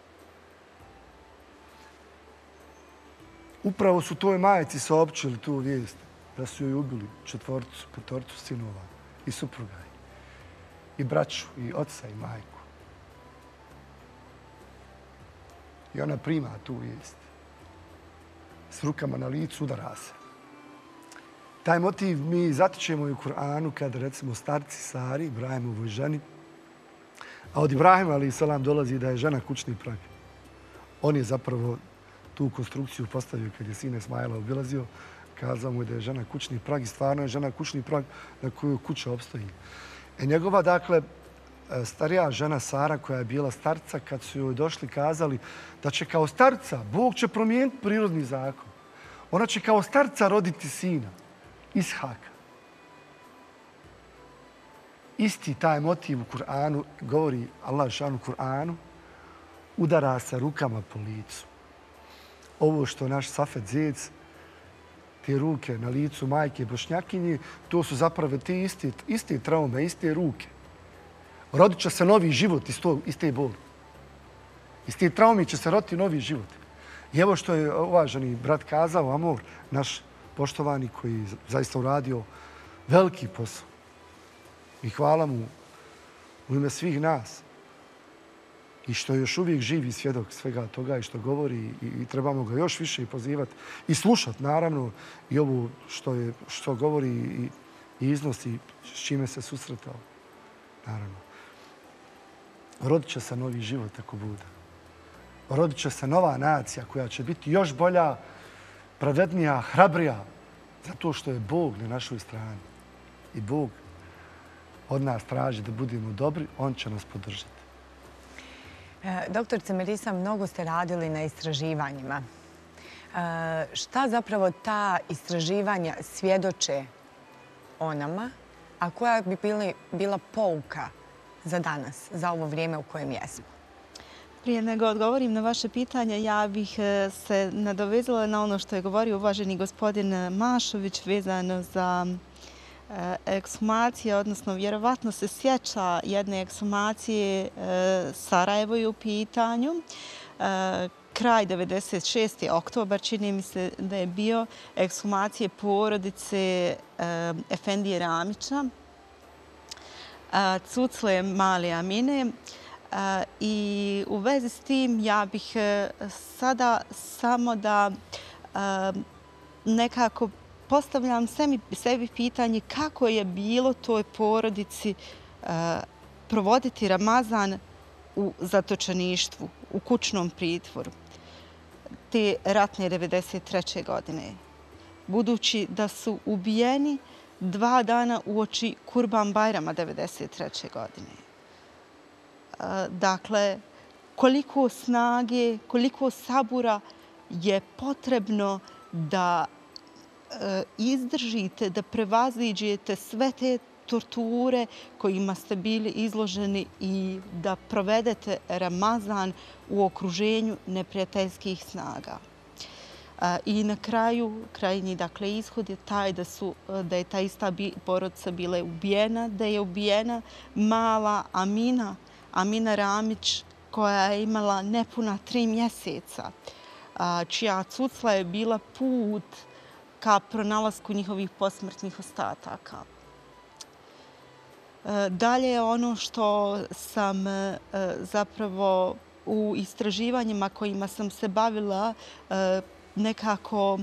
Upravo su toj majci saopćili tu vijest da su joj ubili 4, 5 sinova i supruga, i braću, i oca, i majku. I ona prima tu vijest. S rukama na licu udara se. Taj motiv mi zatičemo i u Kur'anu kada, recimo, starci Sari, Ibrahimovoj ženi, a od Ibrahima, ali salam, dolazi da je žena kućni prag. On je zapravo tu konstrukciju postavio kad je sine Ismaila obilazio, kazao mu je da je žena kućni prag i stvarno je žena kućni prag na koju kuća opstoji. Njegova, dakle, starija žena Sara koja je bila starca, kad su joj došli kazali da će kao starca Bog će promijeniti prirodni zakon. Ona će kao starca roditi sina, Ishaka. Isti taj motiv u Kur'anu, govori Allah šanu Kur'anu, udara se rukama po licu. Ovo što naš Safet Zec, te ruke na licu majke Bošnjakinje, to su zapravo te iste traume, iste ruke. Rodit će se novi život iz te boli. Iz te traume će se roditi novi život. I evo što je uvaženi brat kazao, Amor, naš poštovani koji zaista uradio veliki posao. I hvala mu u ime svih nas. I što je još uvijek živi svjedok svega toga i što govori i trebamo ga još više i pozivati i slušati, naravno, i ovo što govori i iznosi s čime se susretao. Naravno. Rodit će se novi život ako bude. Rodit će se nova nacija koja će biti još bolja, pravednija, hrabrija, zato što je Bog na našoj strani. I Bog od nas traži da budemo dobri, on će nas podržati. Doktorce Melisa, mnogo ste radili na istraživanjima. Šta zapravo ta istraživanja svjedoče o nama, a koja bi bila pouka za danas, za ovo vrijeme u kojem jesmo? Prije nego odgovorim na vaše pitanje, ja bih se nadovezala na ono što je govorio uvaženi gospodin Mašović vezano za ekshumacije, odnosno vjerovatno se sjeća jedne ekshumacije, Sarajevo je u pitanju. Kraj 96. oktobar, čini mi se da je bio, ekshumacije porodice Efendije Ramića, Cucle Male Amine. I u vezi s tim ja bih sada samo da nekako postavljam sebi pitanje kako je bilo toj porodici provoditi Ramazan u zatočeništvu, u kućnom pritvoru te ratne 93. godine. Budući da su ubijeni 2 dana uoči Kurban Bajrama 93. godine. Dakle, koliko snage, koliko sabura je potrebno da izdržite, da prevaziđete sve te torture kojima ste bili izloženi i da provedete Ramazan u okruženju neprijateljskih snaga. I na kraju, krajnji ishod je taj da je ta ista porodica bila ubijena, da je ubijena mala Amina Ramić koja je imala nepuna 3 mjeseca, čija cucla je bila put ka pronalasku njihovih posmrtnih ostataka. Dalje, ono što sam zapravo u istraživanjima kojima sam se bavila nekako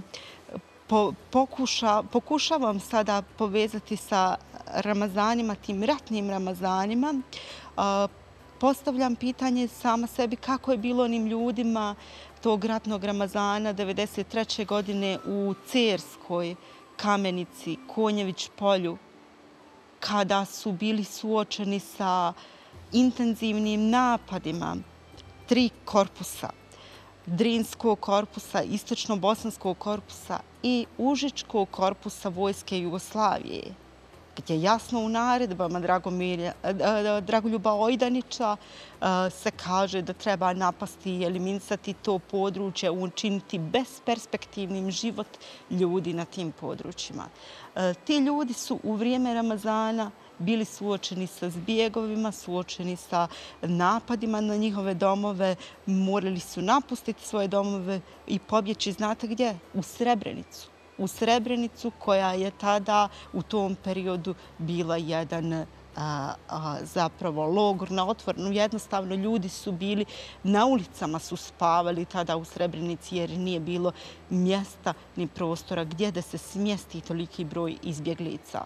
pokušavam sada povezati sa Ramazanima, tim ratnim Ramazanima. Postavljam pitanje sama sebi kako je bilo onim ljudima tog ratnog Ramazana 93. godine u Cerskoj, Kamenici, Konjević polju, kada su bili suočeni sa intenzivnim napadima 3 korpusa, Drinskog korpusa, Istočno-bosanskog korpusa i Užičkog korpusa Vojske Jugoslavije, gdje jasno u naredbama Dragoljuba Ojdanića se kaže da treba napasti i eliminisati to područje, učiniti besperspektivnim život ljudi na tim područjima. Ti ljudi su u vrijeme Ramazana bili suočeni sa zbjegovima, suočeni sa napadima na njihove domove, morali su napustiti svoje domove i pobjeći, znate gdje? U Srebrenicu. U Srebrenicu koja je tada u tom periodu bila jedan zapravo logor na otvorenu. Jednostavno ljudi su bili na ulicama, su spavali tada u Srebrenici jer nije bilo mjesta ni prostora gdje da se smjesti toliki broj izbjeglica.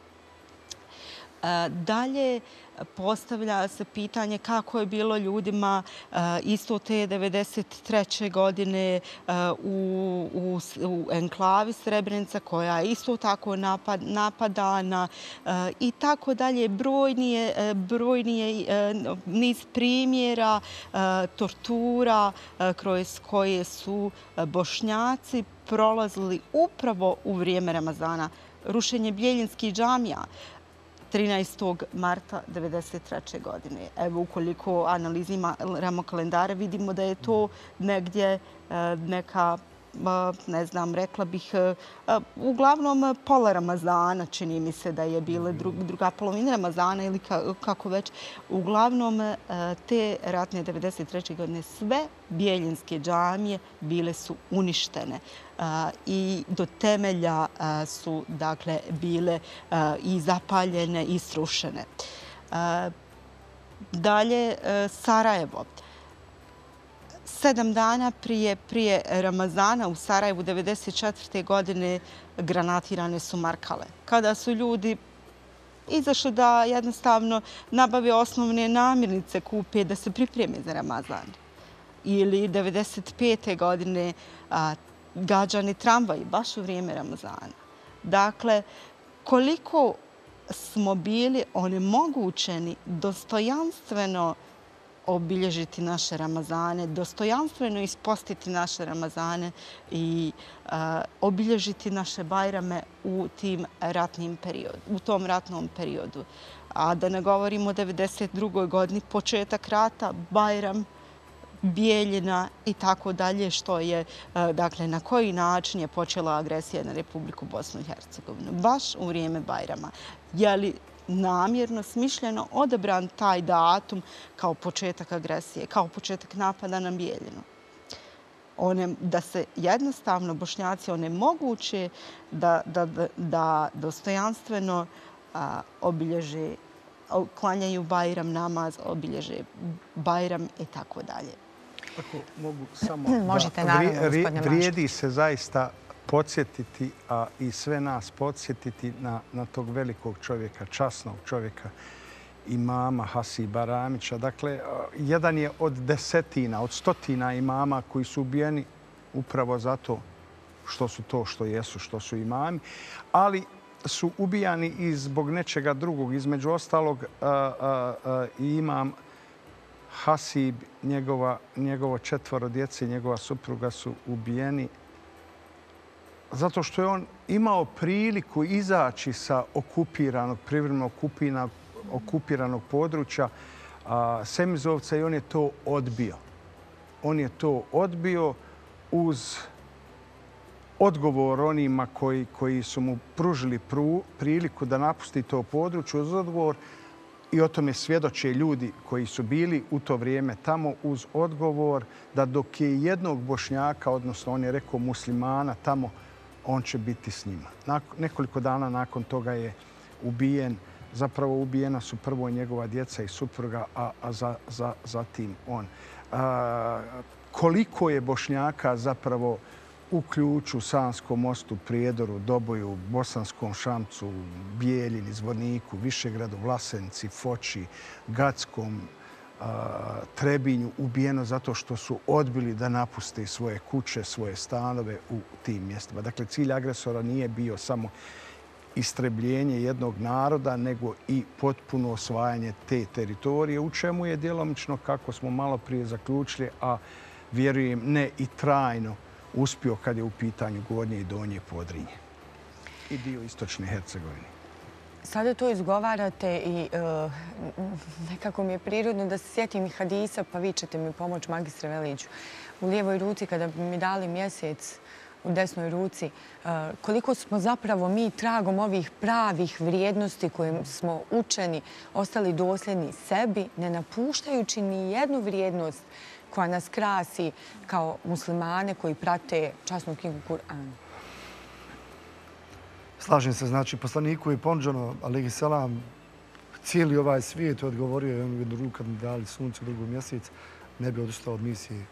Dalje postavlja se pitanje kako je bilo ljudima isto te 1993. godine u enklavi Srebrenica koja je isto tako napadana i tako dalje. Brojni je niz primjera tortura kroz koje su Bošnjaci prolazili upravo u vrijeme Ramazana. Rušenje Bijeljinskih džamija 13. marta 1993. godine. Evo, ukoliko analiziramo kalendare, vidimo da je to negdje neka, ne znam, rekla bih, uglavnom pola Ramazana, čini mi se da je bila druga polovina Ramazana ili kako već. Uglavnom, te ratne 1993. godine sve bijeljinske džamije bile su uništene i do temelja su, dakle, bile i zapaljene i srušene. Dalje, Sarajevo. 7 dana prije Ramazana u Sarajevu 1994. godine granatirane su Markale. Kada su ljudi izašli da jednostavno nabave osnovne namirnice, kupe, da se pripreme za Ramazan. Ili 1995. godine gađani tramvaji baš u vrijeme Ramazana. Dakle, koliko smo bili onemogućeni dostojanstveno obilježiti naše Ramazane, dostojanstveno ispostiti naše Ramazane i obilježiti naše Bajrame u tom ratnom periodu. A da ne govorimo o 1992. godini, početak rata, Bajram, Bijeljina i tako dalje, što je, dakle, na koji način je počela agresija na Republiku Bosnu i Hercegovinu. Baš u vrijeme Bajrama. Je li namjerno, smišljeno odabran taj datum kao početak agresije, kao početak napada na Bijeljinu? Da se jednostavno Bošnjaci onemoguće da dostojanstveno obilježe, klanjaju Bajram namaz, obilježe Bajram i tako dalje. Ako mogu samo vrijedi se zaista podsjetiti, a i sve nas podsjetiti na tog velikog čovjeka, časnog čovjeka, imama Hasiba Ramića. Dakle, jedan je od desetina, od stotina imama koji su ubijeni upravo zato što su to što jesu, što su imami, ali su ubijani i zbog nečega drugog. Između ostalog, imam Hasib, njegovo 4 djece, njegova supruga su ubijeni zato što je on imao priliku izaći sa okupiranog, privremeno okupiranog područja Semizovca i on je to odbio. On je to odbio uz odgovor onima koji su mu pružili priliku da napusti to područje, uz odgovor, i o tome svjedoče ljudi koji su bili u to vrijeme tamo, uz odgovor da dok je jednog Bošnjaka, odnosno on je rekao muslimana tamo, on će biti s njima. Nekoliko dana nakon toga je ubijen. Zapravo ubijena su prvo njegova djeca i supruga, a zatim on. Koliko je Bošnjaka zapravo u Ključu, Sanskom mostu, Prijedoru, Doboju, Bosanskom Šamcu, Bijeljini, Zvorniku, Višegradu, Vlasenci, Foči, Gackom, Trebinju ubijeno zato što su odbili da napuste svoje kuće, svoje stanove u tim mjestima. Dakle, cilj agresora nije bio samo istrebljenje jednog naroda, nego i potpuno osvajanje te teritorije, u čemu je djelomično, kako smo malo prije zaključili, a vjerujem ne i trajno, uspio kad je u pitanju Gornje i Donje Podrinje i dio Istočne Hercegovine. Sada to izgovarate i nekako mi je prirodno da se sjetim i hadisa, pa vi ćete mi pomoći, magistre Veliću. U lijevoj ruci, kada bi mi dali mjesec, u desnoj ruci, koliko smo zapravo mi tragom ovih pravih vrijednosti kojim smo učeni, ostali dosljedni sebi, ne napuštajući ni jednu vrijednost koja nas krasi kao muslimane koji prate časnu knjigu Kur'an. Slažem se, znači poslaniku je ponuđeno, alejhi selam, cijeli ovaj svijet, odgovorio je on u jednu ruku kad mi dali sunce u drugu mjesec, ne bi odustao od misije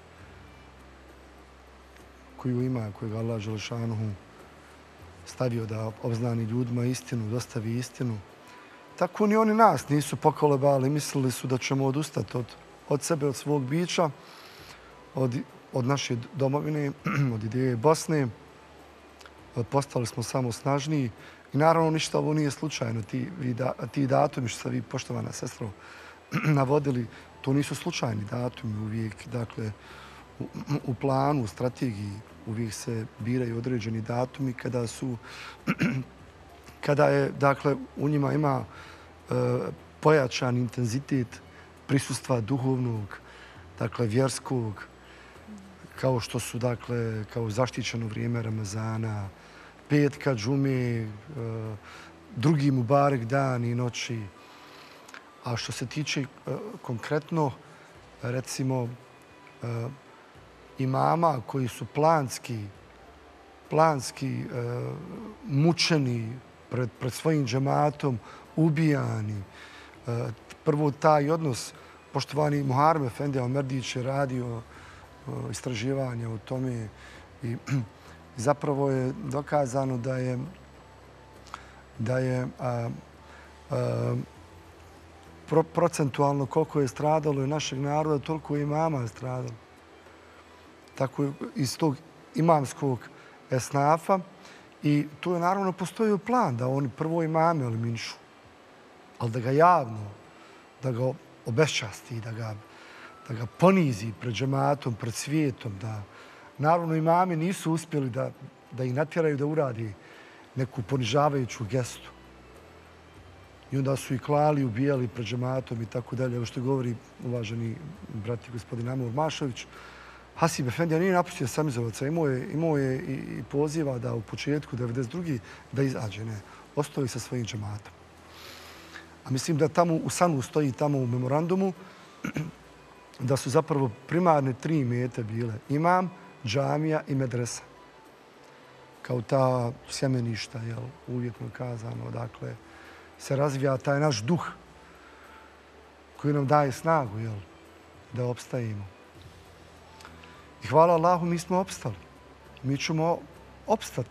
koju ima, koju ga Allah Želešanuhu stavio da obznani ljudima istinu, dostavi istinu. Tako ni oni nas nisu pokolebali, mislili su da ćemo odustati od sebe, od svog bića, od naše domovine, od ideje Bosne. Postali smo samo snažniji. I naravno ništa ovo nije slučajno. Ti datumi što ste vi, poštovana sestro, navodili, to nisu slučajni datumi uvijek. Dakle, u planu, u strategiji uvijek se biraju određeni datumi kada je, dakle, u njima ima pojačan intenzitet prisustva duhovnog, dakle, vjerskog, kao što su, dakle, kao zaštićeno vrijeme Ramazana, petka, džume, drugi Mubarek dan i noći. A što se tiče konkretno, recimo, imama koji su planski mučeni pred svojim džematom, ubijani. Prvo taj odnos, poštovani Muharrem Efendija Omerdić je radio istraživanje o tome i zapravo je dokazano da je procentualno koliko je stradalo i našeg naroda, toliko i imama je stradalo. Tako iz tog imamskog esnafa. I tu je naravno postojio plan da oni prvo imame eliminišu, ali da ga javno, da ga obeščasti, da ga ponizi pred džematom, pred svijetom. Naravno, imami nisu uspjeli da ih natjeraju da uradi neku ponižavajuću gestu. I onda su ih klali, ubijali pred džematom i tako dalje. Evo što govori uvaženi brat i gospodin Amur Mašović, Hasib Efendija nije napustio Samizovaca. Imao je i poziva da u početku 92. da izađe. Ne, ostao je sa svojim džematom. A mislim da tamo u Sanu stoji tamo u memorandumu da su zapravo primarne 3 mete bile imam, džamija i medresa. Kao ta sjemeništa, uvjetno kazano, dakle, se razvija taj naš duh koji nam daje snagu, da opstajemo. I hvala Allahu, mi smo opstali. Mi ćemo opstati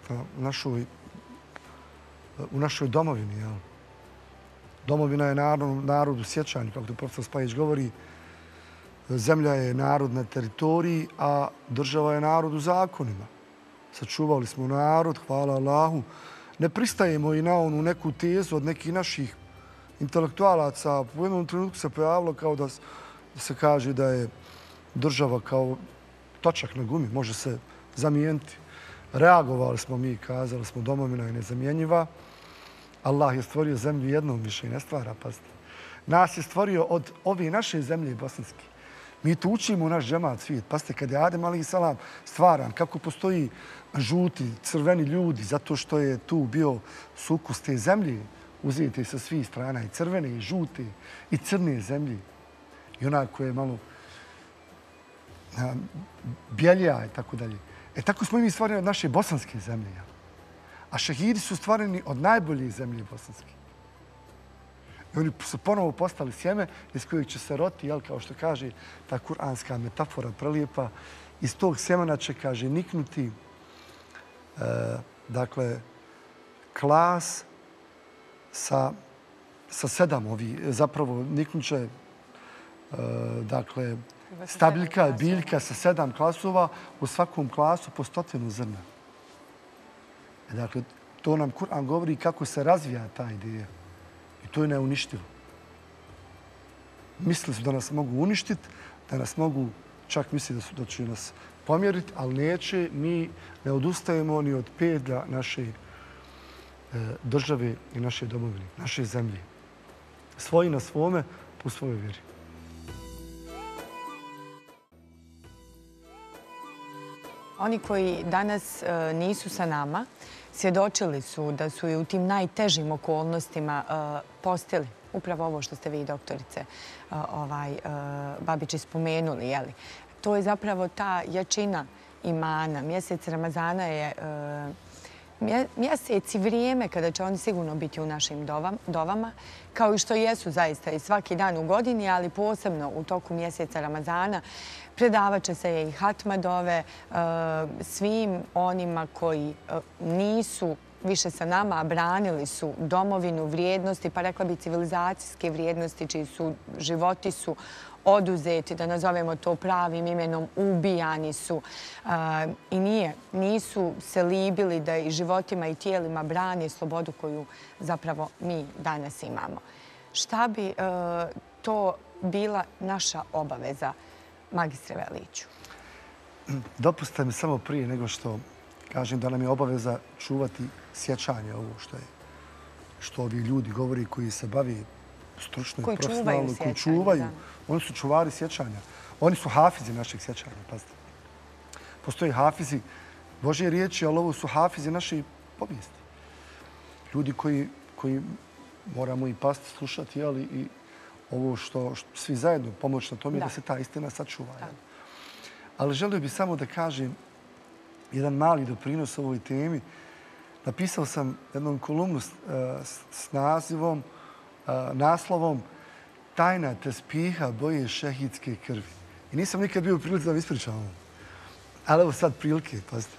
u našoj domovini. Domovina je narod u sjećanju, kako to profesor Spajić govori. Zemlja je narod na teritoriji, a država je narod u zakonima. Sačuvali smo narod, hvala Allahu. Ne pristajemo i na onu neku tezu od nekih naših intelektualaca. U jednom trenutku se pojavilo kao da se kaže da je država kao točak na gumi, može se zamijeniti. Reagovali smo mi, kazali smo domovina je nezamjenjiva. Allah je stvorio zemlju jednom, više ne stvara, pazite. Nas je stvorio od ove naše zemlje bosanske. Mi tu učimo naš džemat svijet. Pazite, kad je Adem alejhi selam stvaran, kako postoji žuti, crveni ljudi, zato što je tu bio sukus te zemlje, uzeti sa svih strana, i crvene, i žute, i crne zemlje. I onako je malo bjelja i tako dalje. Tako smo mi stvoreni od naše bosanske zemlje. A šehidi su stvoreni od najbolje zemlje bosanske. I oni su ponovo postali sjeme iz kojeg će se roti, kao što kaže ta kuranska metafora prelijepa. Iz tog sjemena će, kaže, niknuti dakle, klas sa 7 zapravo niknuće dakle, stabiljka, biljka sa 7 klasova, u svakom klasu po 100 zrna. Dakle, to nam Kur'an govori kako se razvija ta ideja. I to je neuništivo. Mislili su da nas mogu uništiti, da nas mogu, čak misli da će nas pomjeriti, ali neće. Mi ne odustajemo ni od pedlja naše države i naše domovine, naše zemlje. Svoji na svome, u svojoj vjeri. Oni koji danas nisu sa nama, svjedočili su da su i u tim najtežim okolnostima postili upravo ovo što ste vi, doktorice Babić, spomenuli. To je zapravo ta jačina imana. Mjesec Ramazana je mjeseci, vrijeme kada će oni sigurno biti u našim dovama, kao i što jesu zaista i svaki dan u godini, ali posebno u toku mjeseca Ramazana. Predavat će se i hatma dove svim onima koji nisu više sa nama, a branili su domovinu, vrijednosti, pa rekla bi civilizacijske vrijednosti, čiji su životi su oduzeti, da nazovemo to pravim imenom, ubijani su i nisu se libili da i životima i tijelima brani slobodu koju zapravo mi danas imamo. Šta bi to bila naša obaveza, magistre Veliću? Dopustite mi samo prije nego što kažem da nam je obaveza čuvati sjećanje ovo što ovi ljudi govori koji se bavi stručno i profesionalno, koji čuvaju. Oni su čuvari sjećanja. Oni su hafizi naših sjećanja, pazite. Postoje hafizi Božje riječi, ali ovo su hafizi naše povijesti. Ljudi koji moramo i pasti slušati, ali i ovo što svi zajedno pomoći na tome da se ta istina sačuva. Ali želio bih samo da kažem jedan mali doprinos ovoj temi. Napisao sam jednom kolumnu s naslovom Tajna tespiha boje šehidske krvi. I nisam nikad bio u prilici da vam ispričam ovo. Ali evo sad prilike, pazite.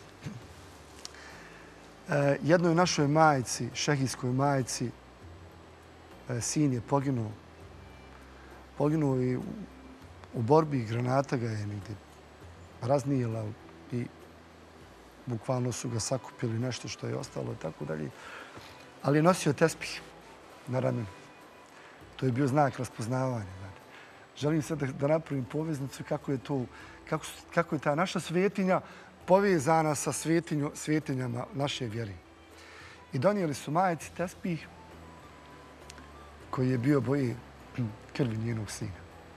Jednoj našoj majici, šehidskoj majici, sin je poginuo. Poginuo i u borbi, granata ga je negdje raznijela i bukvalno su ga sakupili nešto što je ostalo i tako dalje. Ali je nosio tespih na ramenu. To je bio znak raspoznavanja. Želim sad da napravim poveznicu kako je ta naša svetinja povezana sa svetinjama naše vjere. I donijeli su majici tespih koji je bio boje krvi njenog sina.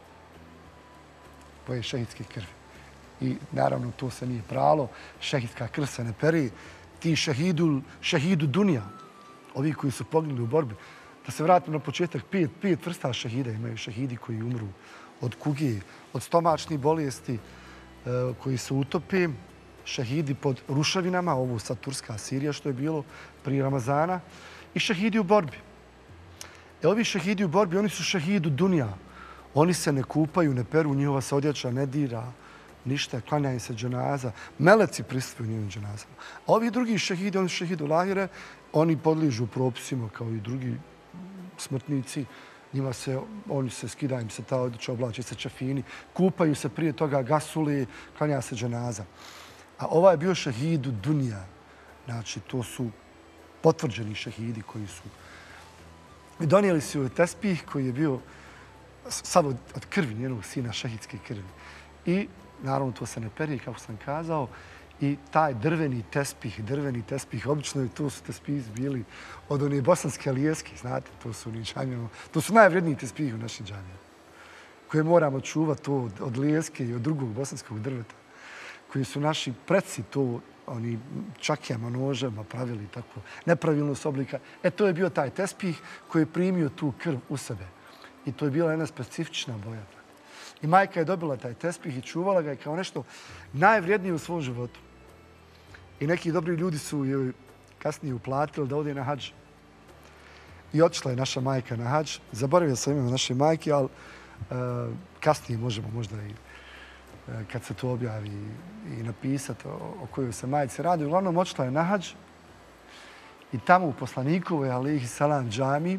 Boje šehidske krvi. I naravno to se nije pralo. Šehidska krv se ne peri. Ti šehidu dunja, ovi koji su poginuli u borbi. Da se vratim na početak, 5 vrsta šehida imaju šehidi koji umru od kuge, od stomačnih bolesti, koji se utope, šehidi pod ruševinama, ovo sad Turska, Sirija što je bilo prije Ramazana, i šehidi u borbi. Ovi šehidi u borbi, oni su šehidu dunja. Oni se ne kupaju, ne peru, njihova se odjeća ne dira, ništa, klanjaju se dženaza. Meleci prisustvuju njihovim dženazama. A ovi drugi šehidi, oni su šehidu lahire, oni podližu propisima kao i drugi smrtnici. Oni se skidaju im se ta odjeća, oblače se čafini, kupaju se prije toga gasuli, klanja se dženaza. A ovaj je bio šehidu dunja. Znači, to su potvrđeni šehidi koji su. I donijeli su joj tespih koji je bio samo od krvi njenog sina, šehidske krvi. I naravno to se ne perije, kako sam kazao, i taj drveni tespih, obično to su tespihi bili od one bosanske lijeske, znate, to su oni džamijama. To su najvredniji tespihi u našim džamijama, koje moramo čuvati od lijeske i od drugog bosanskog drveta, koji su naši preci to oni čakijama, nožama pravili tako, nepravilnost oblika. To je bio taj tespih koji je primio tu krv u sebe. I to je bila jedna specifična boja. I majka je dobila taj tespih i čuvala ga kao nešto najvrijednije u svom životu. I neki dobri ljudi su joj kasnije uplatili da ode na hadž. I otišla je naša majka na hadž. Zaboravio sam ime naše majke, ali kasnije možemo možda i kad se to objavi i napisati o kojoj se majici radi. Uglavnom, otišla je na hadž i tamo u poslanikovoj alejhi salam džami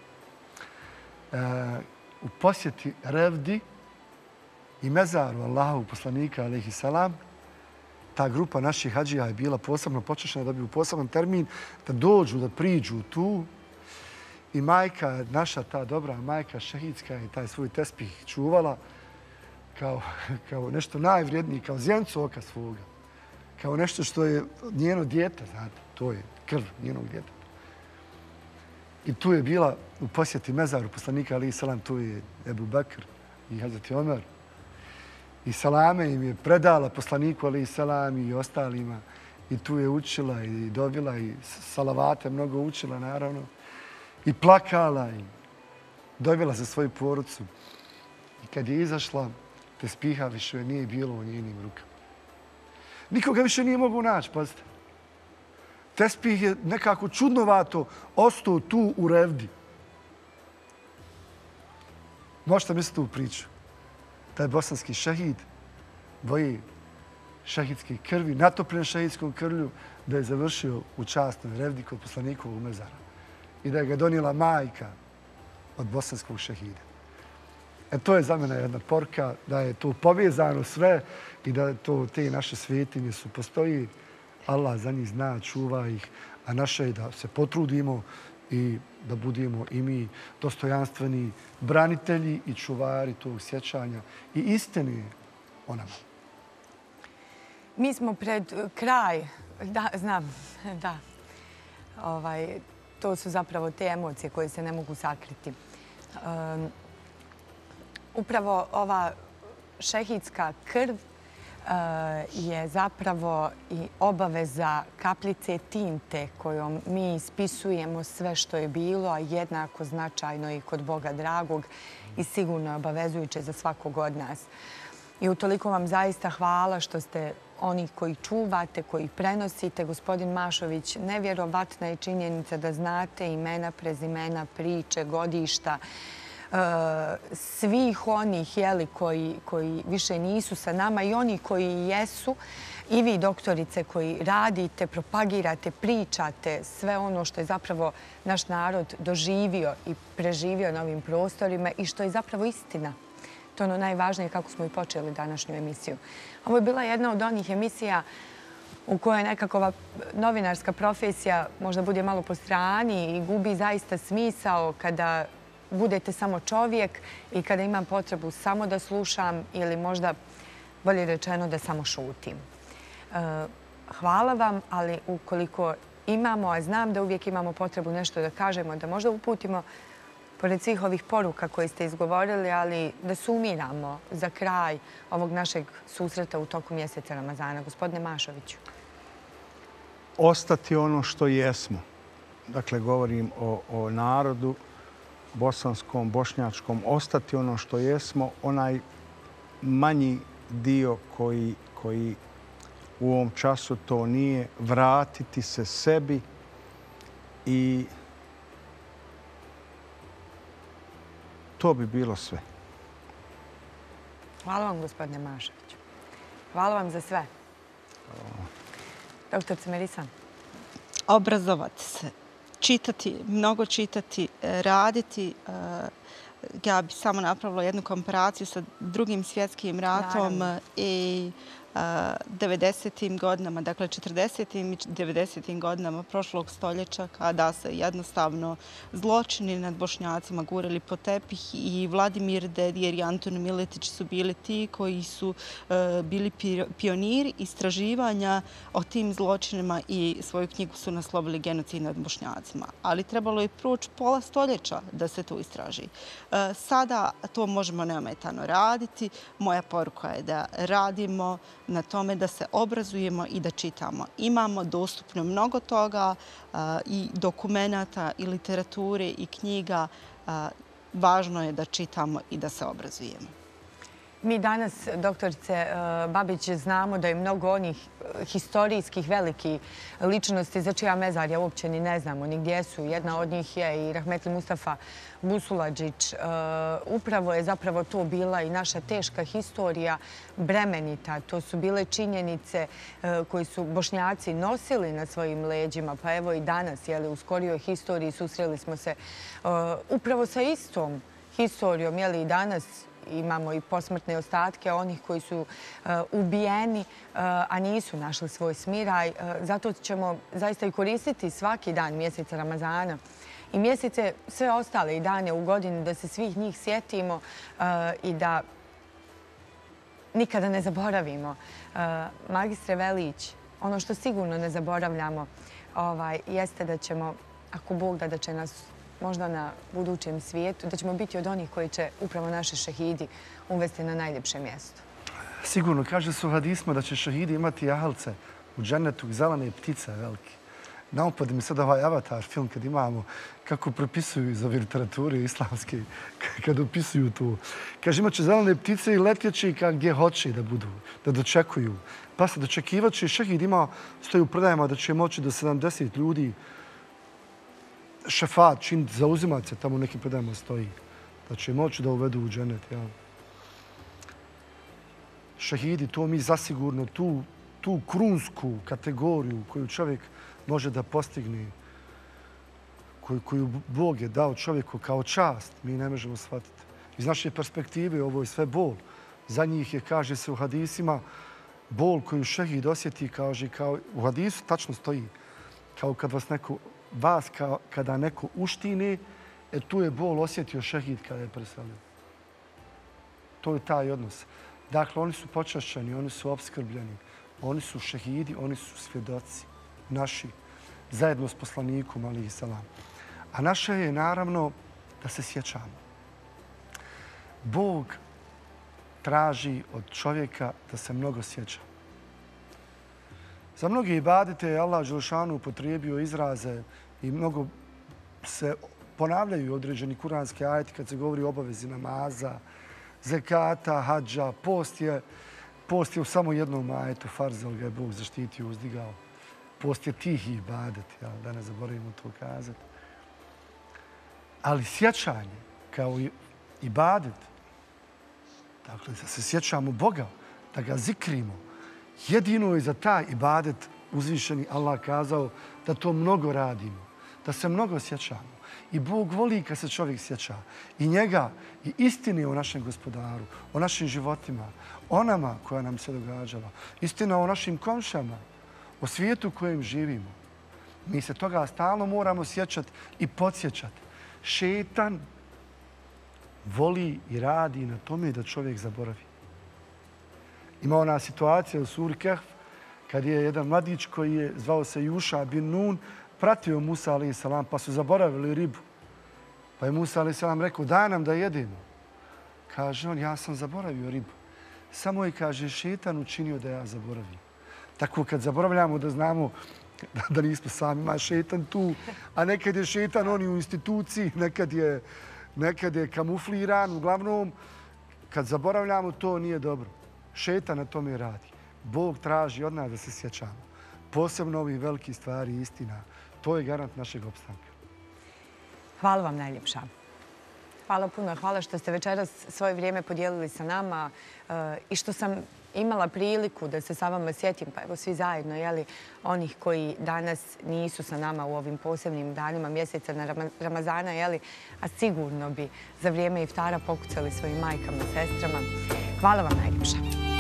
u posjeti Revdi i mezaru Allahovu poslanika alejhi salam, ta grupa naših hadžija je bila posebno počešena da bi u poseban termin da dođu, da priđu tu. I majka, naša ta dobra majka šehidska je taj svoj tespih čuvala kao nešto najvrijednije, kao zjencu oka svoga. Kao nešto što je njeno dijete, znate, to je krv njenog djeteta. I tu je bila u posjeti mezaru poslanika alejhi salam, tu je Ebu Bekr i Hazreti Omer. I salame im je predala poslaniku alejhi salam i ostalima. I tu je učila i dobila i salavate mnogo učila, naravno. I plakala i dobila za svoju porodcu. I kad je izašla, tespiha više nije bilo u njenim rukama. Nikoga više nije mogu naći, pazite. tespih je nekako čudnovato ostao tu u Revdi. Možete misliti tu priču. Taj bosanski šehid, boji šehidske krvi, natopljen šehidskom krvlju, da je završio u časnoj Revdi kod poslanikovog mezara. I da je ga donijela majka od bosanskog šehida. To je za mene jedna porka, da je to povezano sve i da to te naše svetinje su postoji. Allah za njih zna, čuva ih, a naše je da se potrudimo i da budemo i mi dostojanstveni branitelji i čuvari tog sjećanja i istine o nama. Mi smo pred kraj, da, znam, da. To su zapravo te emocije koje se ne mogu sakriti. Upravo ova šehidska krv je zapravo i obaveza kapljice tinte kojom mi ispisujemo sve što je bilo, a jednako značajno i kod Boga dragog i sigurno obavezujuće za svakog od nas. I utoliko vam zaista hvala što ste oni koji čuvate, koji prenosite. Gospodin Mašović, nevjerovatna je činjenica da znate imena, prezimena, priče, godišta, svih onih koji više nisu sa nama i oni koji jesu. I vi, doktorice, koji radite, propagirate, pričate sve ono što je zapravo naš narod doživio i preživio na ovim prostorima i što je zapravo istina. To je ono najvažnije kako smo i počeli današnju emisiju. Ovo je bila jedna od onih emisija u kojoj nekakva novinarska profesija možda bude malo po strani i gubi zaista smisao kada budete samo čovjek i kada imam potrebu samo da slušam ili možda bolje rečeno da samo šutim. Hvala vam, ali ukoliko imamo, a znam da uvijek imamo potrebu nešto da kažemo, da možda uputimo pored svih ovih poruka koje ste izgovorili, ali da sumiramo za kraj ovog našeg susreta u toku mjeseca Ramazana. Gospodine Mašoviću. Ostati ono što jesmo. Dakle, govorim o narodu bosanskom, bošnjačkom. Ostati ono što jesmo, onaj manji dio koji u ovom času to nije, vratiti se sebi i to bi bilo sve. Hvala vam, gospodine Mašoviću. Hvala vam za sve. Doktorice Merisan. Obrazovati se, čitati, mnogo čitati, raditi. Ja bih samo napravila jednu komparaciju sa Drugim svjetskim ratom i 90. godinama, dakle 40. i 90. godinama prošlog stoljeća, kada se jednostavno zločini nad Bošnjacima gurali po tepih i Vladimir Dedijer i Antun Miletić su bili ti koji su bili pioniri istraživanja o tim zločinima i svoju knjigu su naslovili Genocid nad Bošnjacima. Ali trebalo je proći pola stoljeća da se to istraži. Sada to možemo neometano raditi. Moja poruka je da radimo na tome da se obrazujemo i da čitamo. Imamo dostupno mnogo toga i dokumenata i literature i knjiga. Važno je da čitamo i da se obrazujemo. Mi danas, doktorice Babić, znamo da je mnogo onih historijskih velikih ličnosti za čija mezarja uopće ni ne znamo ni gdje su. Jedna od njih je i rahmetli Mustafa Busuladžić. Upravo je zapravo to bila i naša teška historija, bremenita. To su bile činjenice koje su Bošnjaci nosili na svojim leđima. Pa evo i danas, u skorijoj historiji susreli smo se upravo sa istom historijom. I danas imamo i posmrtne ostatke onih koji su ubijeni, a nisu našli svoj smiraj. Zato ćemo zaista i koristiti svaki dan mjeseca Ramazana i mjesece sve ostale i dane u godini da se svih njih sjetimo i da nikada ne zaboravimo. Magistre Velić, ono što sigurno ne zaboravljamo jeste da ćemo, ako Bog da će nas možda na budućem svijetu, da ćemo biti od onih koji će upravo naše šehidi uvesti na najljepše mjesto. Sigurno. Kaže se u hadisma da će šehidi imati jahalce u džennetu, zelene ptice velike. Naupad mi sad ovaj Avatar film kad imamo kako propisuju iz ove literature islamske, kad opisuju to. Kaže, imat će zelene ptice i letjeće gdje hoće da budu, da dočekuju. Pa se dočekivaće, šehid ima, stoji u predajama da će moći do 70 ljudi šefat činiti, zauzimat se, tamo u nekim predajama stoji. Da će moći da uvedu u dženet. Ja. Šehidi, to mi zasigurno tu krunsku kategoriju koju čovjek može da postigne, koju Bog je dao čovjeku kao čast, mi ne možemo shvatiti. Iz naše perspektive ovo je sve bol. Za njih je, kaže se u hadisima, bol koju šehid osjeti, kaže, kao u hadisu tačno stoji, kao kad kada neko uštine, tu je bol osjetio šehid kada je preselio. To je taj odnos. Dakle, oni su počašćeni, oni su opskrbljeni, oni su šehidi, oni su svjedoci naši, zajedno s poslanikom, alejhi selam. A naše je, naravno, da se sjećamo. Bog traži od čovjeka da se mnogo sjeća. Za mnoge ibadete je Allah dželešanu upotrijebio izraze i mnogo se ponavljaju određeni kuranski ajeti kad se govori o obavezi namaza, zekata, hadža. Post je u samo jednom ajetu, farz, ali ga je Bog zaštitio, uzdigao. Post je tihi ibadet, da ne zaboravimo to kazati. Ali sjećanje kao ibadet, dakle da se sjećamo Boga, da ga zikrimo, jedino je za taj ibadet uzvišeni Allah kazao da to mnogo radimo, da se mnogo sjećamo. I Bog voli kad se čovjek sjeća i njega i istine o našem gospodaru, o našim životima, o nama koja nam se događala, istina o našim komšama, o svijetu u kojem živimo. Mi se toga stalno moramo sjećati i podsjećati. Šetan voli i radi na tome da čovjek zaboravi. Ima ona situacija u suri Kehf kad je jedan mladić koji je zvao se Juša bin Nun pratio Musa alejhi selam pa su zaboravili ribu. Pa je Musa alejhi selam rekao daj nam da jedemo. Kaže on ja sam zaboravio ribu. Samo je, kaže, šetan učinio da ja zaboravim. Tako kad zaboravljamo da znamo da nismo sami, ima šetan tu, a nekad je šetan on u instituciji, nekad je kamufliran. Uglavnom, kad zaboravljamo, to nije dobro. Šetan na tome radi. Bog traži od nas da se sjećamo. Posebno ovih velikih stvari i istina. To je garant našeg opstanka. Hvala vam najljepša. Hvala puno. Hvala što ste večeras svoje vrijeme podijelili sa nama i što sam imala priliku da se sa vama sjetim, pa evo svi zajedno, onih koji danas nisu sa nama u ovim posebnim danima mjeseca Ramazana, a sigurno bi za vrijeme iftara pokucali svojim majkama, sestrama. Hvala vam najljepša.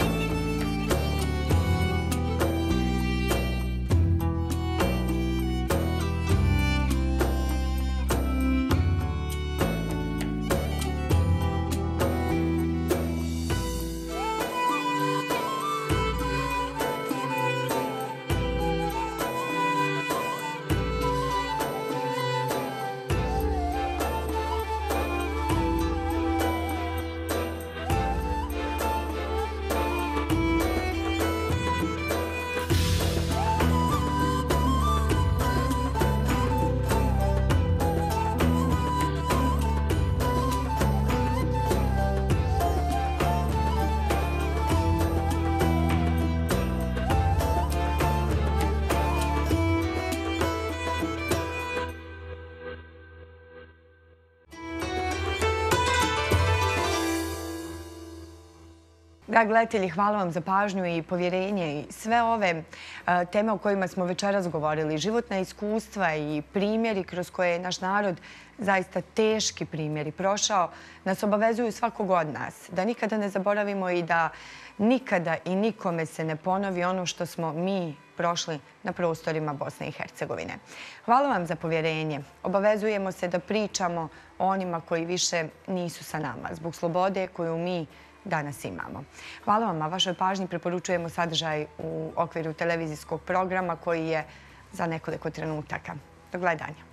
Dragi gledatelji, hvala vam za pažnju i povjerenje i sve ove teme o kojima smo večeras govorili, životna iskustva i primjeri kroz koje je naš narod, zaista teški primjeri, prošao, nas obavezuju svakog od nas. Da nikada ne zaboravimo i da nikada i nikome se ne ponovi ono što smo mi prošli na prostorima Bosne i Hercegovine. Hvala vam za povjerenje. Obavezujemo se da pričamo o onima koji više nisu sa nama, zbog slobode koju mi danas imamo. Hvala vam, a vašoj pažnji preporučujemo sadržaj u okviru televizijskog programa koji je za nekoliko trenutaka. Do gledanja.